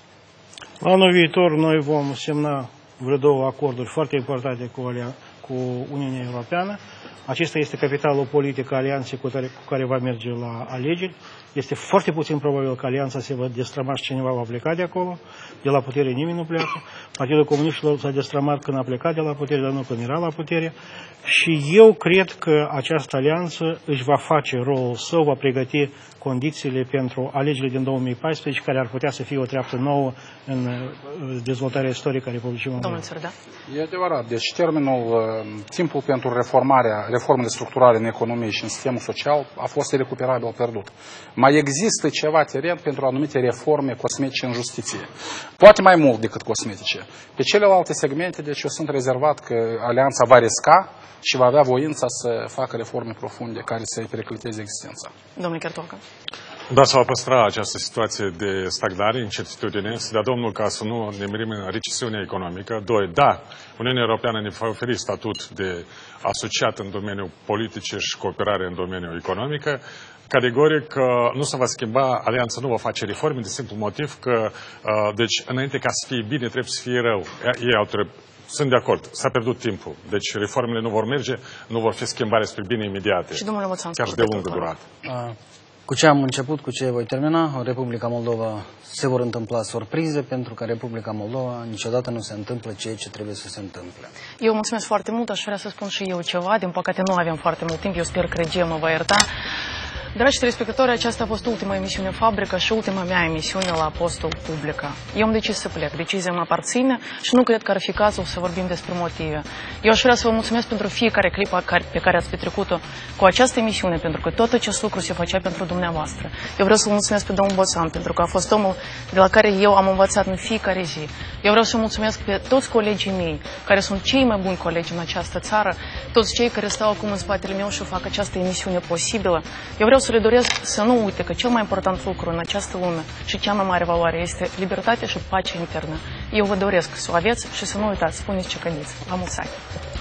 La anul viitor noi vom semna vreo două acorduri foarte importante cu, cu Uniunea Europeană. Acesta este capitalul politic al alianței cu care, cu care va merge la alegeri. Este foarte puțin probabil că alianța se va destrăma și cineva va pleca de acolo. De la putere nimeni nu pleacă. Partidul Comuniștilor s-a destrămat când a plecat de la putere, dar nu când era la putere. Și eu cred că această alianță își va face rolul său, va pregăti condițiile pentru alegerile din două mii paisprezece, care ar putea să fie o treaptă nouă în dezvoltarea istorică a Republicii Moldova. E adevărat. Deci termenul, timpul pentru reformarea, reformele structurale în economie și în sistemul social a fost irecuperabil pierdut. Mai există ceva teren pentru anumite reforme cosmetice în justiție. Poate mai mult decât cosmetice. Pe celelalte segmente, deci eu sunt rezervat că alianța va risca și va avea voința să facă reforme profunde care să-i pericliteze existența. Domnule Chertoacă. Da, să va păstra această situație de stagnare, incertitudine, să dea Domnul ca să nu ne mirim în recesiune economică. Doi, da, Uniunea Europeană ne va oferi statut de asociat în domeniul politic și cooperare în domeniul economic. Categoric, nu se va schimba, alianța nu va face reforme, de simplu motiv că, deci, înainte ca să fie bine, trebuie să fie rău. Ei au trebuie. Sunt de acord, s-a pierdut timpul. Deci reformele nu vor merge, nu vor fi schimbare spre bine imediate. Și domnule Moțan, chiar și de lungă durată. Cu ce am început, cu ce voi termina, în Republica Moldova se vor întâmpla surprize, pentru că în Republica Moldova niciodată nu se întâmplă ceea ce trebuie să se întâmple. Eu mulțumesc foarte mult, aș vrea să spun și eu ceva, din păcate nu avem foarte mult timp, eu sper că regia mă va ierta. Dragi telespectatori, aceasta a fost ultima emisiune Fabrica și ultima mea emisiune la postul Publica. Eu am decis să plec, decizia mă aparține și nu cred că ar fi cazul să vorbim despre motive. Eu aș vrea să vă mulțumesc pentru fiecare clipă pe care ați petrecut-o cu această emisiune, pentru că tot acest lucru se făcea pentru dumneavoastră. Eu vreau să vă mulțumesc pe domnul Boțan, pentru că a fost omul de la care eu am învățat în fiecare zi. Eu vreau să mulțumesc pe toți colegii mei, care sunt cei mai buni colegi în această țară, toți cei care stau acum în spatele meu și fac această emisiune posibilă. Eu vreau să le doresc să nu uite că cel mai important lucru în această lume și cea mai mare valoare este libertatea și pacea internă. Eu vă doresc să o aveți și să nu uitați, spuneți ce gândiți. La mulți ani!